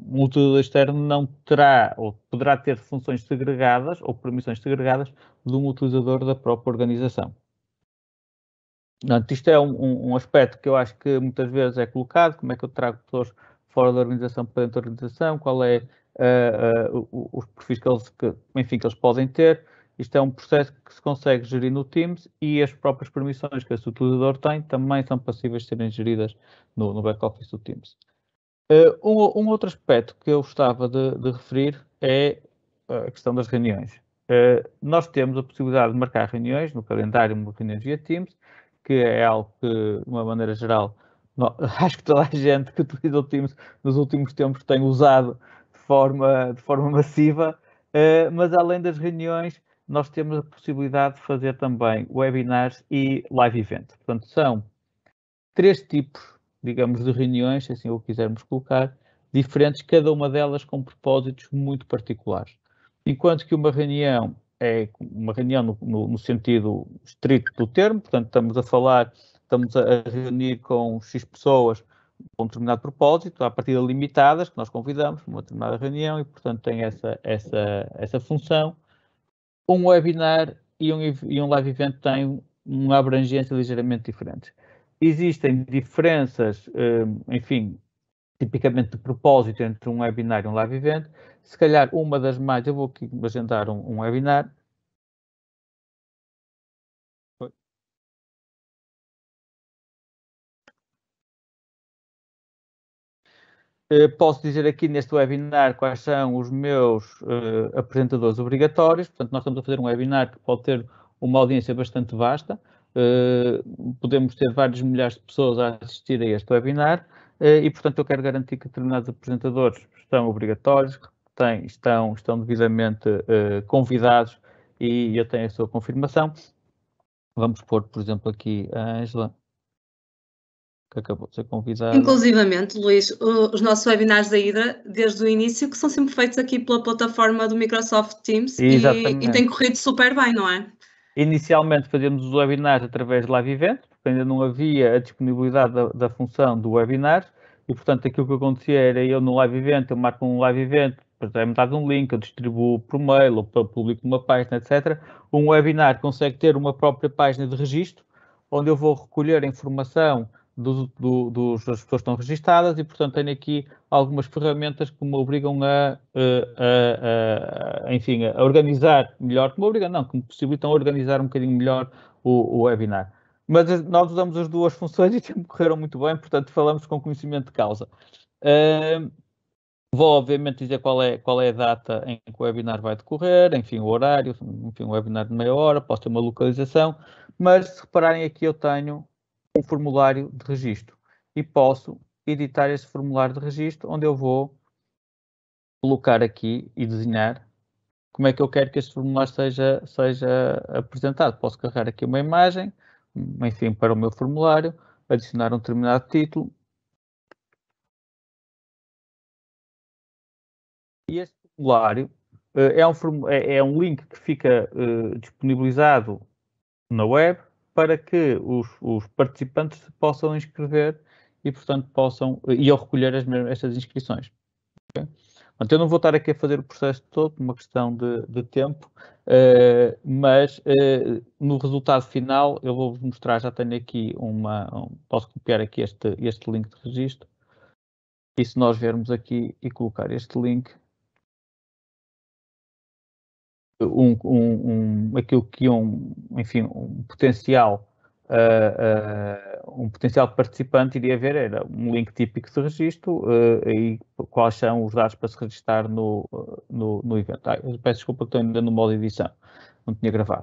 um utilizador externo não terá ou poderá ter funções segregadas ou permissões segregadas de um utilizador da própria organização. Portanto, isto é um aspecto que eu acho que muitas vezes é colocado, como é que eu trago pessoas fora da organização para dentro da organização, qual é os perfis que eles podem ter. Isto é um processo que se consegue gerir no Teams e as próprias permissões que esse utilizador tem também são passíveis de serem geridas no back-office do Teams. Um outro aspecto que eu gostava de referir é a questão das reuniões. Nós temos a possibilidade de marcar reuniões no calendário, reuniões via Teams, que é algo que, de uma maneira geral, acho que toda a gente que utiliza o Teams nos últimos tempos tem usado de forma massiva, mas além das reuniões, nós temos a possibilidade de fazer também webinars e live event. Portanto, são 3 tipos, digamos, de reuniões, se assim o quisermos colocar, diferentes, cada uma delas com propósitos muito particulares. Enquanto que uma reunião é uma reunião no sentido estrito do termo, portanto, estamos a reunir com X pessoas com um determinado propósito, à partida limitadas, que nós convidamos para uma determinada reunião e, portanto, tem essa função. Um webinar e um live event têm uma abrangência ligeiramente diferente. Existem diferenças, enfim, tipicamente de propósito entre um webinar e um live event. Se calhar uma das mais, eu vou aqui agendar um webinar. Posso dizer aqui neste webinar quais são os meus apresentadores obrigatórios. Portanto, nós estamos a fazer um webinar que pode ter uma audiência bastante vasta. Podemos ter vários milhares de pessoas a assistir a este webinar e, portanto, eu quero garantir que determinados apresentadores estão obrigatórios, estão devidamente convidados e eu tenho a sua confirmação. Vamos pôr, por exemplo, aqui a Ângela, que acabou de ser convidada. Inclusivamente, Luís, os nossos webinars da Hydra, desde o início, que são sempre feitos aqui pela plataforma do Microsoft Teams e tem corrido super bem, não é? Inicialmente fazíamos os webinars através de live event, porque ainda não havia a disponibilidade da função do webinar e, portanto, aquilo que acontecia era eu no live event, eu marco um live event, depois é-me dado um link, eu distribuo por mail ou publico numa página, etc. Um webinar consegue ter uma própria página de registro, onde eu vou recolher a informação das pessoas que estão registadas e, portanto, tenho aqui algumas ferramentas que me obrigam enfim, a organizar melhor, que me possibilitam organizar um bocadinho melhor o webinar. Mas nós usamos as duas funções e sempre correram muito bem, portanto, falamos com conhecimento de causa. Vou, obviamente, dizer qual é a data em que o webinar vai decorrer, enfim, o horário, enfim, um webinar de meia hora, posso ter uma localização, mas se repararem aqui eu tenho um formulário de registro e posso editar esse formulário de registro, onde eu vou colocar aqui e desenhar como é que eu quero que este formulário seja apresentado. Posso carregar aqui uma imagem, enfim, para o meu formulário, adicionar um determinado título. E este formulário é um link que fica disponibilizado na web para que os participantes se possam inscrever e, portanto, eu recolher estas inscrições. Okay? Portanto, eu não vou estar aqui a fazer o processo todo, por uma questão de tempo, mas no resultado final eu vou-vos mostrar, já tenho aqui posso copiar aqui este link de registro, e se nós viermos aqui e colocar este link, aquilo que enfim, um potencial participante iria ver era um link típico de registro e quais são os dados para se registrar no evento. Eu peço desculpa que estou ainda no modo edição, não tinha gravado.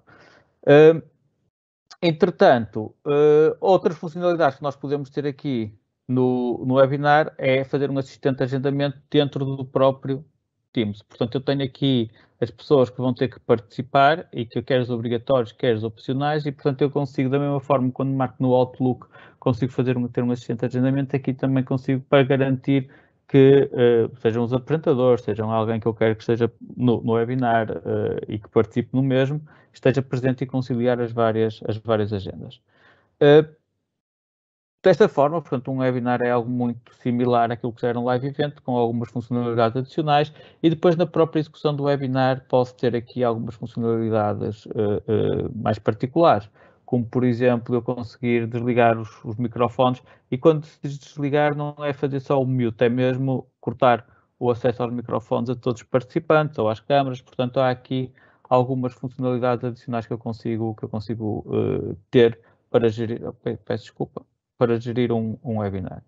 Entretanto, outras funcionalidades que nós podemos ter aqui no webinar é fazer um assistente de agendamento dentro do próprio Teams. Portanto, eu tenho aqui as pessoas que vão ter que participar e que eu quero os obrigatórios, quero os opcionais e, portanto, eu consigo, da mesma forma, quando marco no Outlook, consigo ter um assistente de agendamento, aqui também consigo para garantir que sejam os apresentadores, sejam alguém que eu quero que esteja no webinar e que participe no mesmo, esteja presente e conciliar as várias agendas. Desta forma, portanto, um webinar é algo muito similar àquilo que era um live event, com algumas funcionalidades adicionais, e depois na própria execução do webinar posso ter aqui algumas funcionalidades mais particulares, como por exemplo eu conseguir desligar os microfones, e quando se diz desligar não é fazer só o mute, é mesmo cortar o acesso aos microfones a todos os participantes ou às câmaras. Portanto, há aqui algumas funcionalidades adicionais que eu consigo ter para gerir, peço desculpa, para gerir um webinar.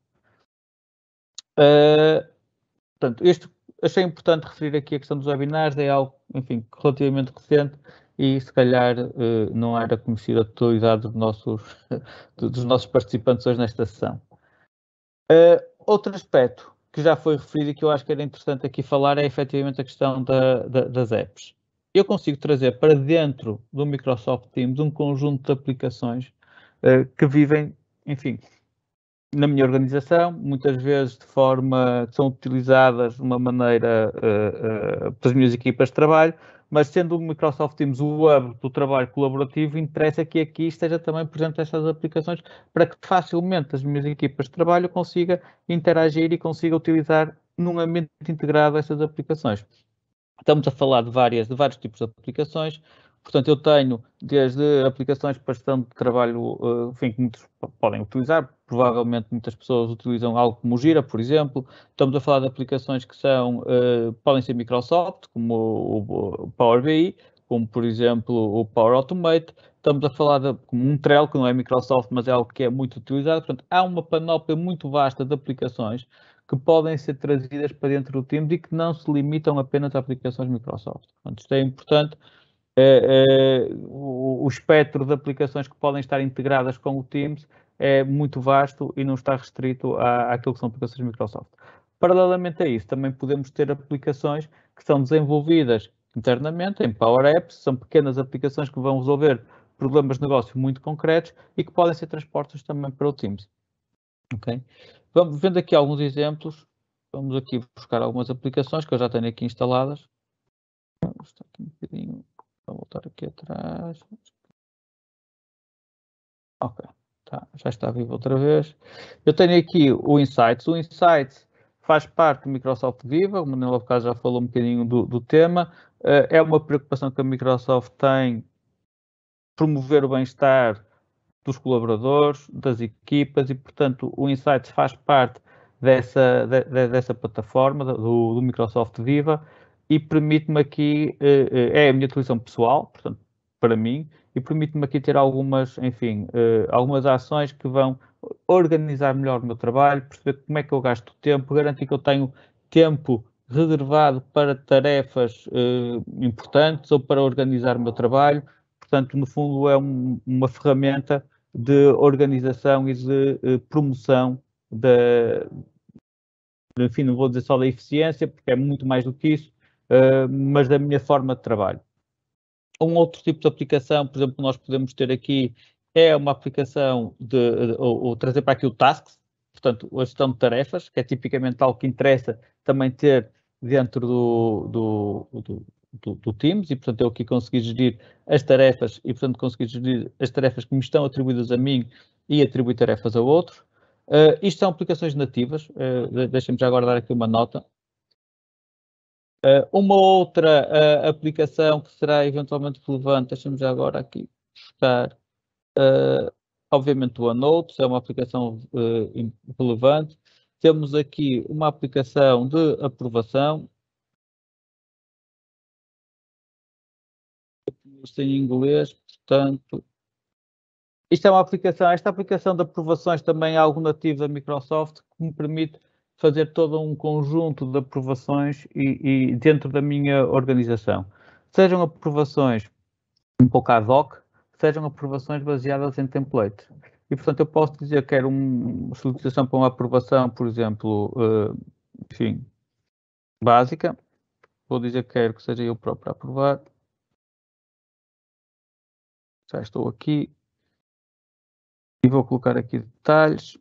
Portanto, achei importante referir aqui a questão dos webinars, é algo, enfim, relativamente recente e se calhar não era conhecida a totalidade dos nossos participantes hoje nesta sessão. Outro aspecto que já foi referido e que eu acho que era interessante aqui falar é efetivamente a questão das apps. Eu consigo trazer para dentro do Microsoft Teams um conjunto de aplicações que vivem, enfim, na minha organização, muitas vezes de forma que são utilizadas de uma maneira pelas minhas equipas de trabalho, mas sendo o Microsoft Teams o hub do trabalho colaborativo, interessa que aqui esteja também presente estas aplicações para que facilmente as minhas equipas de trabalho consigam interagir e consigam utilizar num ambiente integrado essas aplicações. Estamos a falar de vários tipos de aplicações. Portanto, eu tenho desde aplicações para gestão de trabalho, enfim, que muitos podem utilizar. Provavelmente muitas pessoas utilizam algo como o Gira, por exemplo. Estamos a falar de aplicações que podem ser Microsoft, como o Power BI, como por exemplo o Power Automate. Estamos a falar como um Trello, que não é Microsoft, mas é algo que é muito utilizado. Portanto, há uma panóplia muito vasta de aplicações que podem ser trazidas para dentro do Teams e que não se limitam apenas a aplicações Microsoft. Portanto, isto é importante. O espectro de aplicações que podem estar integradas com o Teams é muito vasto e não está restrito àquilo que são aplicações Microsoft. Paralelamente a isso, também podemos ter aplicações que são desenvolvidas internamente em Power Apps, são pequenas aplicações que vão resolver problemas de negócio muito concretos e que podem ser transportadas também para o Teams. Ok? Vamos vendo aqui alguns exemplos. Vamos aqui buscar algumas aplicações que eu já tenho aqui instaladas. Está aqui um bocadinho. Vou voltar aqui atrás. Ok, tá, já está vivo outra vez. Eu tenho aqui o Insights. O Insights faz parte do Microsoft Viva. O Manuel há bocado já falou um bocadinho do tema. É uma preocupação que a Microsoft tem promover o bem-estar dos colaboradores, das equipas e, portanto, o Insights faz parte dessa plataforma do Microsoft Viva e permite-me aqui, é a minha utilização pessoal, portanto, para mim, e permite-me aqui ter algumas ações que vão organizar melhor o meu trabalho, perceber como é que eu gasto tempo, garantir que eu tenho tempo reservado para tarefas importantes ou para organizar o meu trabalho. Portanto, no fundo, é uma ferramenta de organização e de promoção enfim, não vou dizer só da eficiência, porque é muito mais do que isso, mas da minha forma de trabalho. Um outro tipo de aplicação, por exemplo, que nós podemos ter aqui é uma aplicação ou trazer para aqui o Tasks, portanto, a gestão de tarefas, que é tipicamente algo que interessa também ter dentro do Teams, e portanto eu aqui consegui gerir as tarefas e portanto consegui gerir as tarefas que me estão atribuídas a mim e atribuir tarefas a outros. Isto são aplicações nativas, deixem-me já agora dar aqui uma nota. Uma outra aplicação que será eventualmente relevante, deixem-me já agora aqui buscar, obviamente o OneNote, é uma aplicação relevante. Temos aqui uma aplicação de aprovação, em inglês, portanto, esta aplicação de aprovações também é algo nativo da Microsoft que me permite fazer todo um conjunto de aprovações e dentro da minha organização. Sejam aprovações um pouco ad hoc, sejam aprovações baseadas em templates. E, portanto, eu posso dizer que quero uma solicitação para uma aprovação, por exemplo, enfim, básica. Vou dizer que quero que seja eu próprio a aprovar. Já estou aqui. E vou colocar aqui detalhes.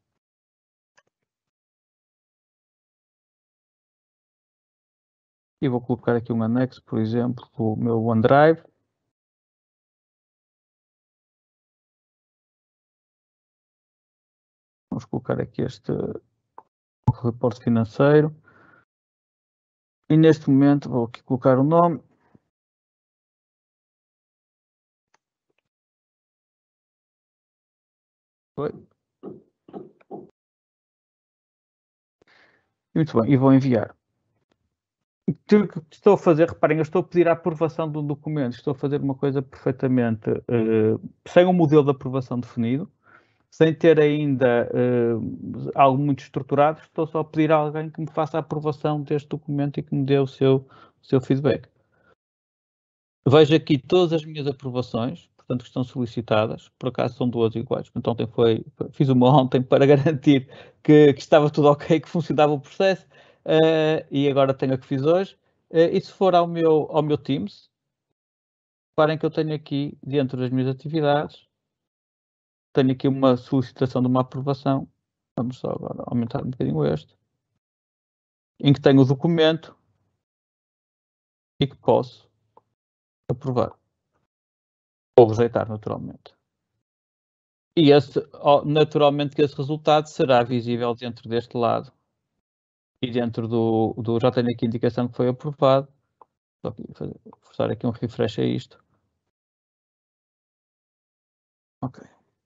E vou colocar aqui um anexo, por exemplo, do meu OneDrive. Vamos colocar aqui este reporte financeiro. E neste momento vou aqui colocar o nome. Foi. Muito bem, e vou enviar. O que estou a fazer, reparem, eu estou a pedir a aprovação do documento, estou a fazer uma coisa perfeitamente sem um modelo de aprovação definido, sem ter ainda algo muito estruturado, estou só a pedir a alguém que me faça a aprovação deste documento e que me dê o seu feedback. Vejo aqui todas as minhas aprovações, portanto, que estão solicitadas, por acaso são duas iguais, então fiz uma ontem para garantir que estava tudo ok, que funcionava o processo, e agora tenho a que fiz hoje. E se for ao meu Teams, reparem que eu tenho aqui, dentro das minhas atividades, tenho aqui uma solicitação de uma aprovação, vamos só agora aumentar um bocadinho este, em que tenho o documento e que posso aprovar ou rejeitar, naturalmente. E naturalmente que esse resultado será visível dentro deste lado e dentro do já tenho aqui a indicação que foi aprovado. Só forçar aqui um refresh a isto. Ok.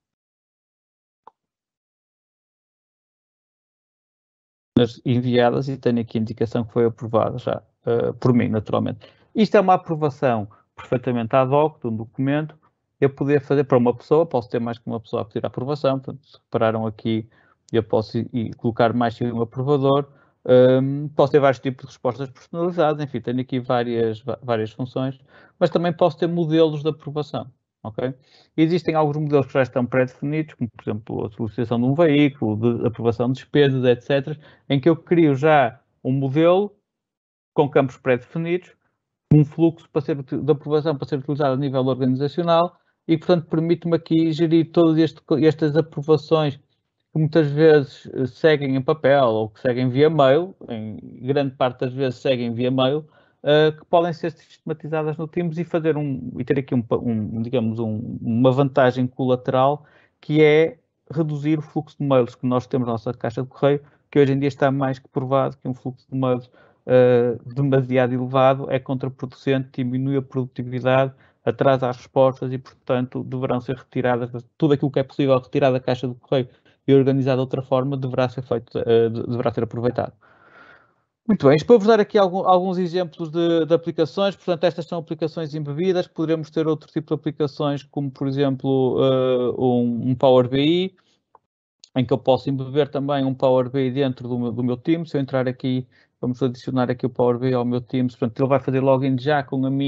Nas enviadas e tenho aqui a indicação que foi aprovada já por mim, naturalmente. Isto é uma aprovação perfeitamente ad hoc de um documento. Eu poder fazer para uma pessoa, posso ter mais que uma pessoa a pedir a aprovação. Portanto, se repararam aqui, eu posso colocar mais que um aprovador. Posso ter vários tipos de respostas personalizadas, enfim, tenho aqui várias funções, mas também posso ter modelos de aprovação, ok? Existem alguns modelos que já estão pré-definidos, como por exemplo a solicitação de um veículo, de aprovação de despesas, etc., em que eu crio já um modelo com campos pré-definidos, um fluxo de aprovação para ser utilizado a nível organizacional e, portanto, permite-me aqui gerir todas estas aprovações que muitas vezes seguem em papel ou que seguem via mail, em grande parte das vezes seguem via mail, que podem ser sistematizadas no Teams e ter aqui uma vantagem colateral, que é reduzir o fluxo de mails que nós temos na nossa caixa de correio, que hoje em dia está mais que provado que um fluxo de mails demasiado elevado é contraproducente, diminui a produtividade, atrasa as respostas e, portanto, deverão ser retiradas tudo aquilo que é possível retirar da caixa de correio e organizado de outra forma, deverá ser aproveitado. Muito bem, isto para vos dar aqui alguns exemplos de aplicações. Portanto, estas são aplicações embebidas. Poderemos ter outro tipo de aplicações, como por exemplo um Power BI, em que eu posso embeber também um Power BI dentro do meu Teams. Se eu entrar aqui, vamos adicionar aqui o Power BI ao meu Teams. Portanto, ele vai fazer login já com o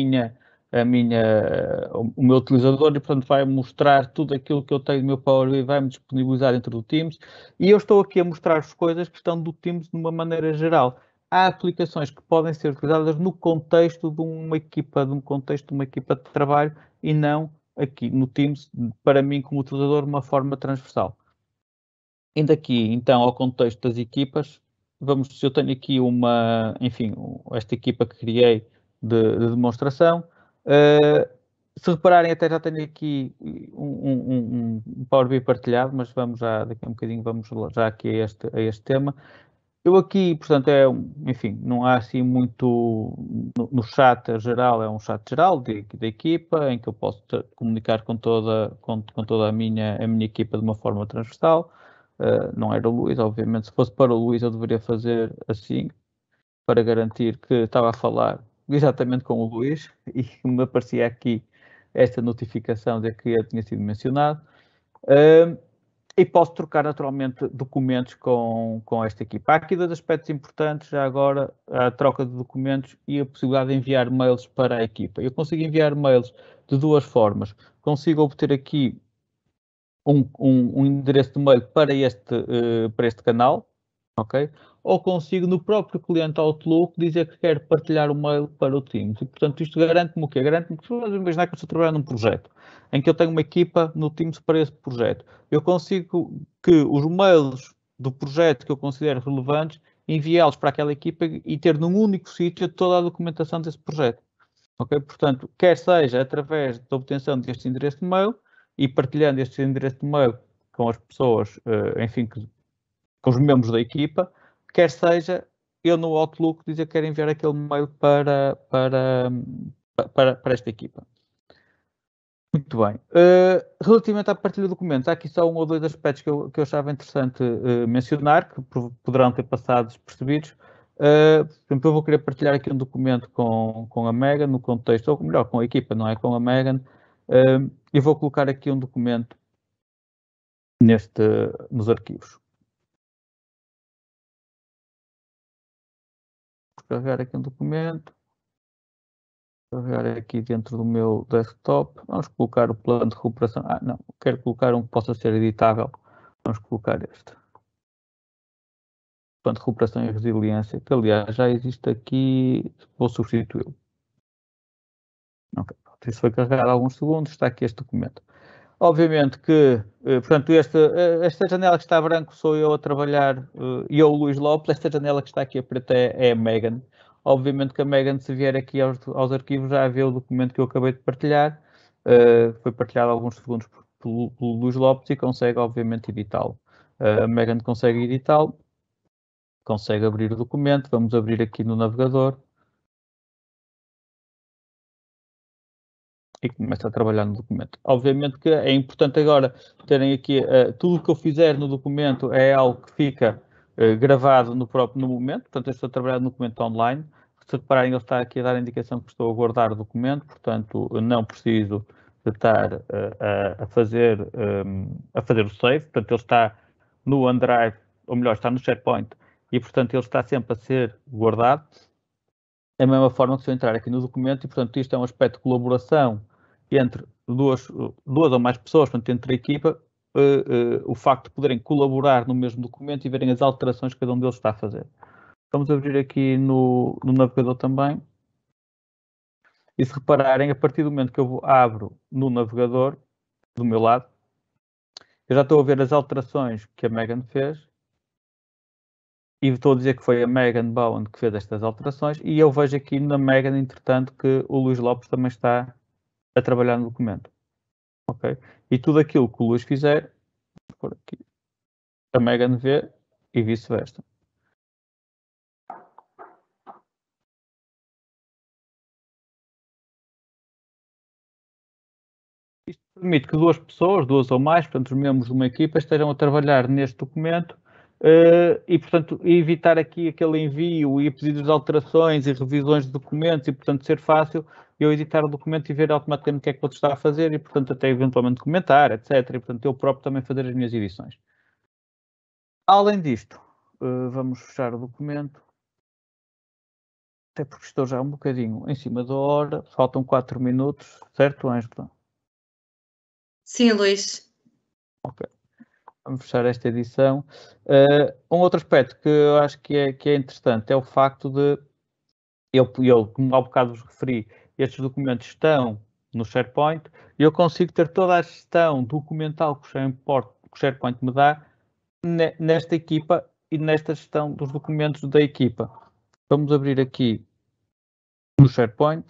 meu utilizador e, portanto, vai mostrar tudo aquilo que eu tenho no meu Power BI, vai-me disponibilizar dentro do Teams. E eu estou aqui a mostrar-vos coisas que estão do Teams de uma maneira geral. Há aplicações que podem ser utilizadas no contexto de uma equipa de trabalho e não aqui no Teams, para mim, como utilizador, de uma forma transversal. Indo aqui, então, ao contexto das equipas, eu tenho aqui esta equipa que criei de demonstração. Se repararem, até já tenho aqui um Power BI partilhado, mas vamos já, daqui a um bocadinho, vamos já aqui a este tema. Eu aqui, portanto, não há assim muito, no chat geral, é um chat geral da equipa, em que eu posso comunicar com toda a minha equipa de uma forma transversal. Não era o Luís, obviamente, se fosse para o Luís eu deveria fazer assim, para garantir que estava a falar exatamente com o Luís e me aparecia aqui esta notificação de que tinha sido mencionado. E posso trocar naturalmente documentos com esta equipa. Há aqui dois aspectos importantes, já agora, a troca de documentos e a possibilidade de enviar mails para a equipa. Eu consigo enviar mails de duas formas. Consigo obter aqui um endereço de mail para este canal, ok? Ou consigo no próprio cliente Outlook dizer que quero partilhar o mail para o Teams. E, portanto, isto garante-me o quê? Garante-me que, vamos imaginar que eu estou trabalhando num projeto, em que eu tenho uma equipa no Teams para esse projeto. Eu consigo que os mails do projeto que eu considero relevantes, enviá-los para aquela equipa e ter num único sítio toda a documentação desse projeto. Ok? Portanto, quer seja através da obtenção deste endereço de mail, e partilhando este endereço de mail com as pessoas, enfim, com os membros da equipa, quer seja eu no Outlook dizer que quero enviar aquele mail para esta equipa. Muito bem. Relativamente à partilha de documentos, há aqui só um ou dois aspectos que eu achava interessante mencionar, que poderão ter passado despercebidos. Por exemplo, eu vou querer partilhar aqui um documento com a Megan, no contexto, ou melhor, com a equipa, não é com a Megan. E vou colocar aqui um documento nos arquivos. Vou carregar aqui um documento. Carregar aqui dentro do meu desktop. Vamos colocar o plano de recuperação. Não, quero colocar um que possa ser editável. Vamos colocar este. Plano de recuperação e resiliência, que aliás já existe aqui. Vou substituí-lo. Ok, isso foi carregado há alguns segundos. Está aqui este documento. Obviamente que, portanto, esta janela que está a branco sou eu a trabalhar, e eu, o Luís Lopes. Esta janela que está aqui a preta é a Megan. Obviamente que a Megan, se vier aqui aos arquivos, já vê o documento que eu acabei de partilhar. Foi partilhado há alguns segundos pelo Luís Lopes e consegue, obviamente, editá-lo. A Megan consegue editá-lo, consegue abrir o documento. Vamos abrir aqui no navegador. E começa a trabalhar no documento. Obviamente que é importante agora terem aqui, tudo o que eu fizer no documento é algo que fica gravado no momento, portanto eu estou a trabalhar no documento online. Se repararem, ele está aqui a dar a indicação que estou a guardar o documento, portanto eu não preciso de estar a fazer o save, portanto ele está no OneDrive, ou melhor, está no SharePoint, e portanto ele está sempre a ser guardado. Da mesma forma que se eu entrar aqui no documento, e portanto isto é um aspecto de colaboração entre duas ou mais pessoas, portanto entre a equipa, o facto de poderem colaborar no mesmo documento e verem as alterações que cada um deles está a fazer. Vamos abrir aqui no navegador também. E se repararem, a partir do momento que eu abro no navegador, do meu lado, eu já estou a ver as alterações que a Megan fez. E estou a dizer que foi a Megan Bowen que fez estas alterações, e eu vejo aqui na Megan, entretanto, que o Luís Lopes também está a trabalhar no documento. Ok? E tudo aquilo que o Luís fizer, por aqui, a Megan vê e vice-versa. Isto permite que duas pessoas, duas ou mais, portanto, os membros de uma equipa, estejam a trabalhar neste documento e, portanto, evitar aqui aquele envio e pedidos de alterações e revisões de documentos e, portanto, ser fácil eu editar o documento e ver automaticamente o que é que o outro está a fazer e, portanto, até eventualmente comentar, etc. E, portanto, eu próprio também fazer as minhas edições. Além disto, vamos fechar o documento. Até porque estou já um bocadinho em cima da hora. Faltam 4 minutos, certo, Ângela? Sim, Luís. Ok. Vamos fechar esta edição. Um outro aspecto que eu acho que é interessante é o facto de, como há bocado vos referi, estes documentos estão no SharePoint e eu consigo ter toda a gestão documental que o SharePoint me dá nesta equipa e nesta gestão dos documentos da equipa. Vamos abrir aqui no SharePoint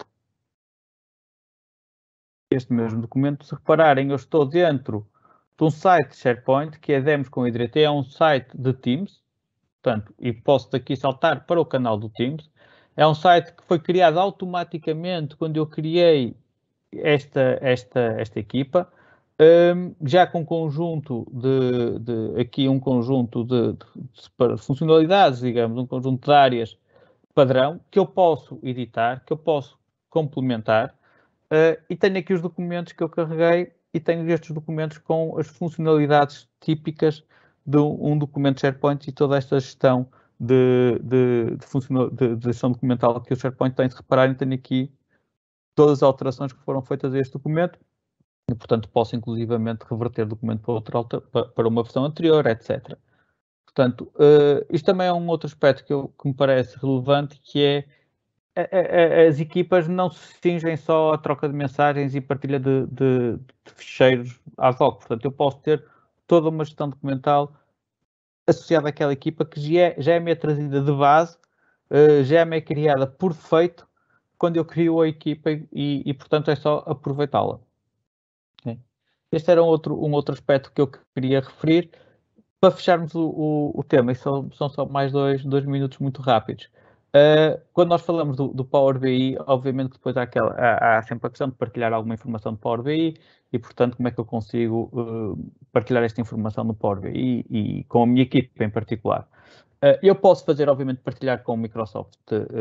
este mesmo documento. Se repararem, eu estou dentro de um site de SharePoint, que é Demos com Hidrete, é um site de Teams, portanto, e posso daqui saltar para o canal do Teams. É um site que foi criado automaticamente quando eu criei esta equipa, já com um conjunto aqui um conjunto de funcionalidades, digamos, um conjunto de áreas padrão, que eu posso editar, que eu posso complementar, e tenho aqui os documentos que eu carreguei e tenho estes documentos com as funcionalidades típicas de um documento SharePoint e toda esta gestão de gestão documental que o SharePoint tem. Se repararem, tenho aqui todas as alterações que foram feitas a este documento e, portanto, posso inclusivamente reverter o documento para uma versão anterior, etc. Portanto, isto também é um outro aspecto que me parece relevante, que é as equipas não se cingem só à troca de mensagens e partilha de ficheiros ad hoc. Portanto, eu posso ter toda uma gestão documental associada àquela equipa que já é meio trazida de base, já é meio criada por defeito quando eu crio a equipa e portanto, é só aproveitá-la. Okay? Este era um outro aspecto que eu queria referir. Para fecharmos o tema, e são só mais dois minutos muito rápidos. Quando nós falamos do Power BI, obviamente que depois há sempre a questão de partilhar alguma informação do Power BI e, portanto, como é que eu consigo partilhar esta informação no Power BI e com a minha equipe em particular. Eu posso fazer, obviamente, partilhar com o Microsoft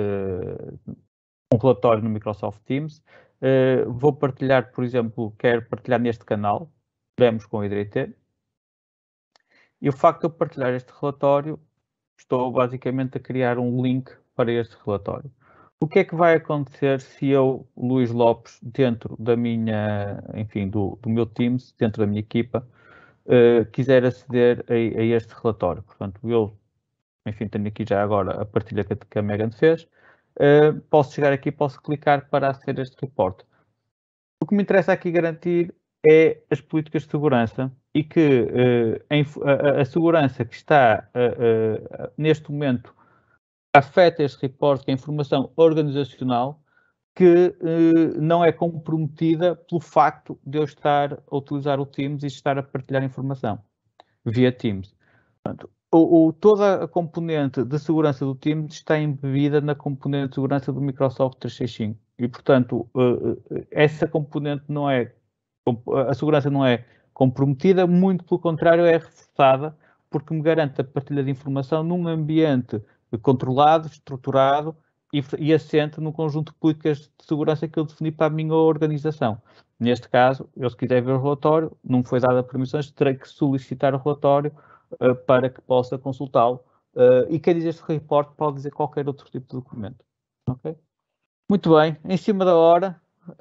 um relatório no Microsoft Teams. Vou partilhar, por exemplo, quero partilhar neste canal, Demos com o IDRT. E o facto de eu partilhar este relatório, estou basicamente a criar um link para este relatório. O que é que vai acontecer se eu, Luís Lopes, dentro da minha, enfim, do meu Teams, dentro da minha equipa, quiser aceder a este relatório? Portanto, eu, enfim, tenho aqui já agora a partilha que a Megan fez. Posso chegar aqui, posso clicar para aceder a este reporte. O que me interessa aqui garantir é as políticas de segurança e que a segurança que está neste momento afeta este reporte, que é a informação organizacional, que não é comprometida pelo facto de eu estar a utilizar o Teams e estar a partilhar informação via Teams. Portanto, toda a componente de segurança do Teams está embebida na componente de segurança do Microsoft 365 e, portanto, essa componente não é, a segurança não é comprometida, muito pelo contrário, é reforçada, porque me garante a partilha de informação num ambiente controlado, estruturado e assente num conjunto de políticas de segurança que eu defini para a minha organização. Neste caso, eu se quiser ver o relatório, não me foi dada permissões, terei que solicitar o relatório para que possa consultá-lo. E quem diz este reporte pode dizer qualquer outro tipo de documento. Okay? Muito bem, em cima da hora.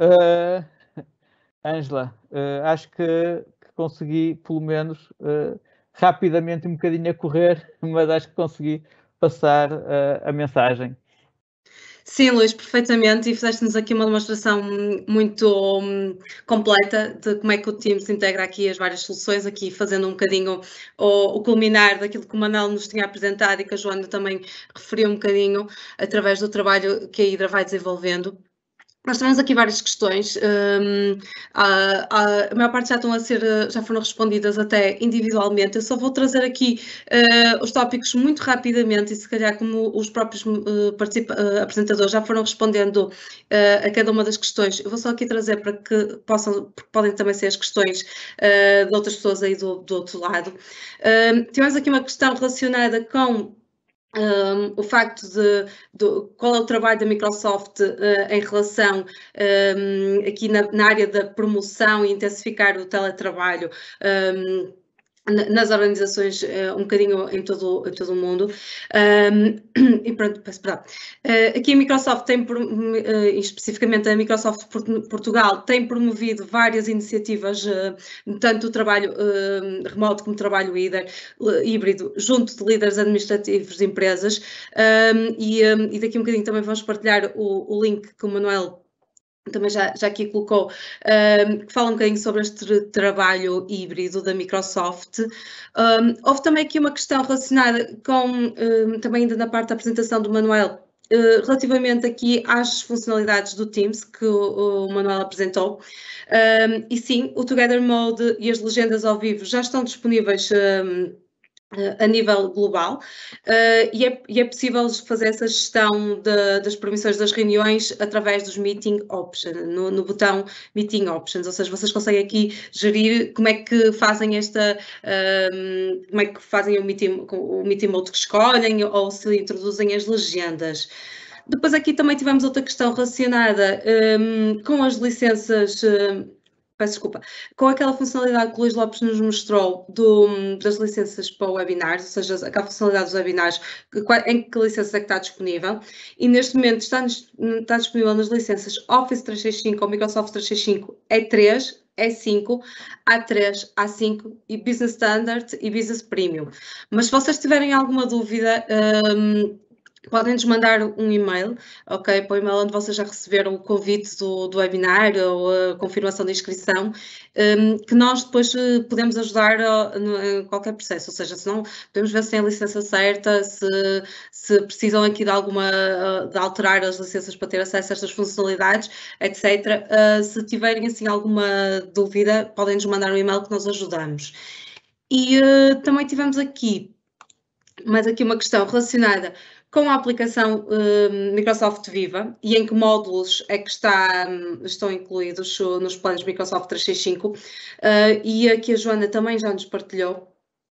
Ângela, acho que consegui, pelo menos, rapidamente, um bocadinho a correr, mas acho que consegui passar a mensagem. Sim, Luís, perfeitamente, e fizeste-nos aqui uma demonstração muito completa de como é que o Teams integra aqui as várias soluções, aqui fazendo um bocadinho o culminar daquilo que o Manel nos tinha apresentado e que a Joana também referiu um bocadinho através do trabalho que a Hidra vai desenvolvendo. Nós tivemos aqui várias questões, a maior parte já foram respondidas até individualmente. Eu só vou trazer aqui os tópicos muito rapidamente e se calhar como os próprios apresentadores já foram respondendo a cada uma das questões, eu vou só aqui trazer para que podem também ser as questões de outras pessoas aí do outro lado. Tivemos aqui uma questão relacionada com o facto de qual é o trabalho da Microsoft em relação aqui na área da promoção e intensificar o teletrabalho nas organizações um bocadinho em todo o mundo. E pronto, peço perdão. Aqui a Microsoft tem, especificamente a Microsoft Portugal, tem promovido várias iniciativas, tanto o trabalho remoto como o trabalho híbrido, junto de líderes administrativos de empresas. E daqui um bocadinho também vamos partilhar o link que o Manuel também já aqui colocou, que fala um bocadinho sobre este trabalho híbrido da Microsoft. Houve também aqui uma questão relacionada com, também ainda na parte da apresentação do Manuel, relativamente aqui às funcionalidades do Teams que o Manuel apresentou. E sim, o Together Mode e as legendas ao vivo já estão disponíveis a nível global e é possível fazer essa gestão das permissões das reuniões através dos Meeting Options, no botão Meeting Options, ou seja, vocês conseguem aqui gerir como é que fazem o Meeting Mode que escolhem ou se introduzem as legendas. Depois aqui também tivemos outra questão relacionada com as licenças, peço desculpa, com aquela funcionalidade que o Luís Lopes nos mostrou das licenças para webinars, ou seja, aquela funcionalidade dos webinars, em que licença é que está disponível, e neste momento está disponível nas licenças Office 365 ou Microsoft 365 E3, E5, A3, A5 e Business Standard e Business Premium. Mas se vocês tiverem alguma dúvida, podem-nos mandar um e-mail, ok? Para o e-mail onde vocês já receberam o convite do webinar ou a confirmação de inscrição, que nós depois podemos ajudar em qualquer processo, ou seja, se não, podemos ver se tem a licença certa, se precisam aqui de de alterar as licenças para ter acesso a estas funcionalidades, etc. Se tiverem assim alguma dúvida, podem-nos mandar um e-mail que nós ajudamos. E também tivemos aqui uma questão relacionada com a aplicação Microsoft Viva e em que módulos é que estão incluídos nos planos Microsoft 365 e aqui a Joana também já nos partilhou.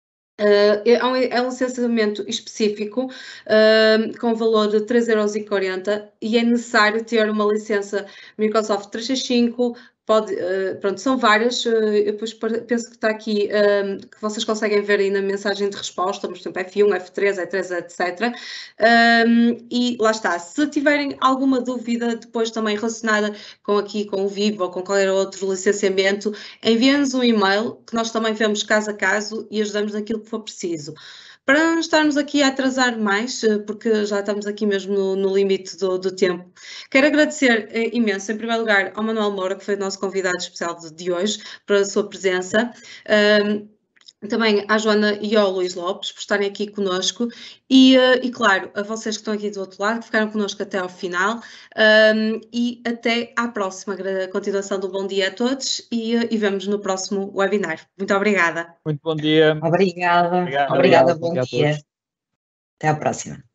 É um licenciamento específico com valor de 3,40€ e é necessário ter uma licença Microsoft 365. Pronto, são várias, eu depois penso que está aqui, que vocês conseguem ver aí na mensagem de resposta, por exemplo, F1, F3, E3, etc. E lá está, se tiverem alguma dúvida depois também relacionada com o Vivo ou com qualquer outro licenciamento, enviem-nos um e-mail que nós também vemos caso a caso e ajudamos naquilo que for preciso. Para não estarmos aqui a atrasar mais, porque já estamos aqui mesmo no limite do tempo, quero agradecer imenso, em primeiro lugar, ao Manuel Moura, que foi o nosso convidado especial de hoje, pela sua presença. Também à Joana e ao Luís Lopes por estarem aqui connosco e claro, a vocês que estão aqui do outro lado, que ficaram connosco até ao final e até à próxima continuação do bom dia a todos e vemos no próximo webinar. Muito obrigada. Muito bom dia. Obrigada. Obrigada, bom dia. Até à próxima.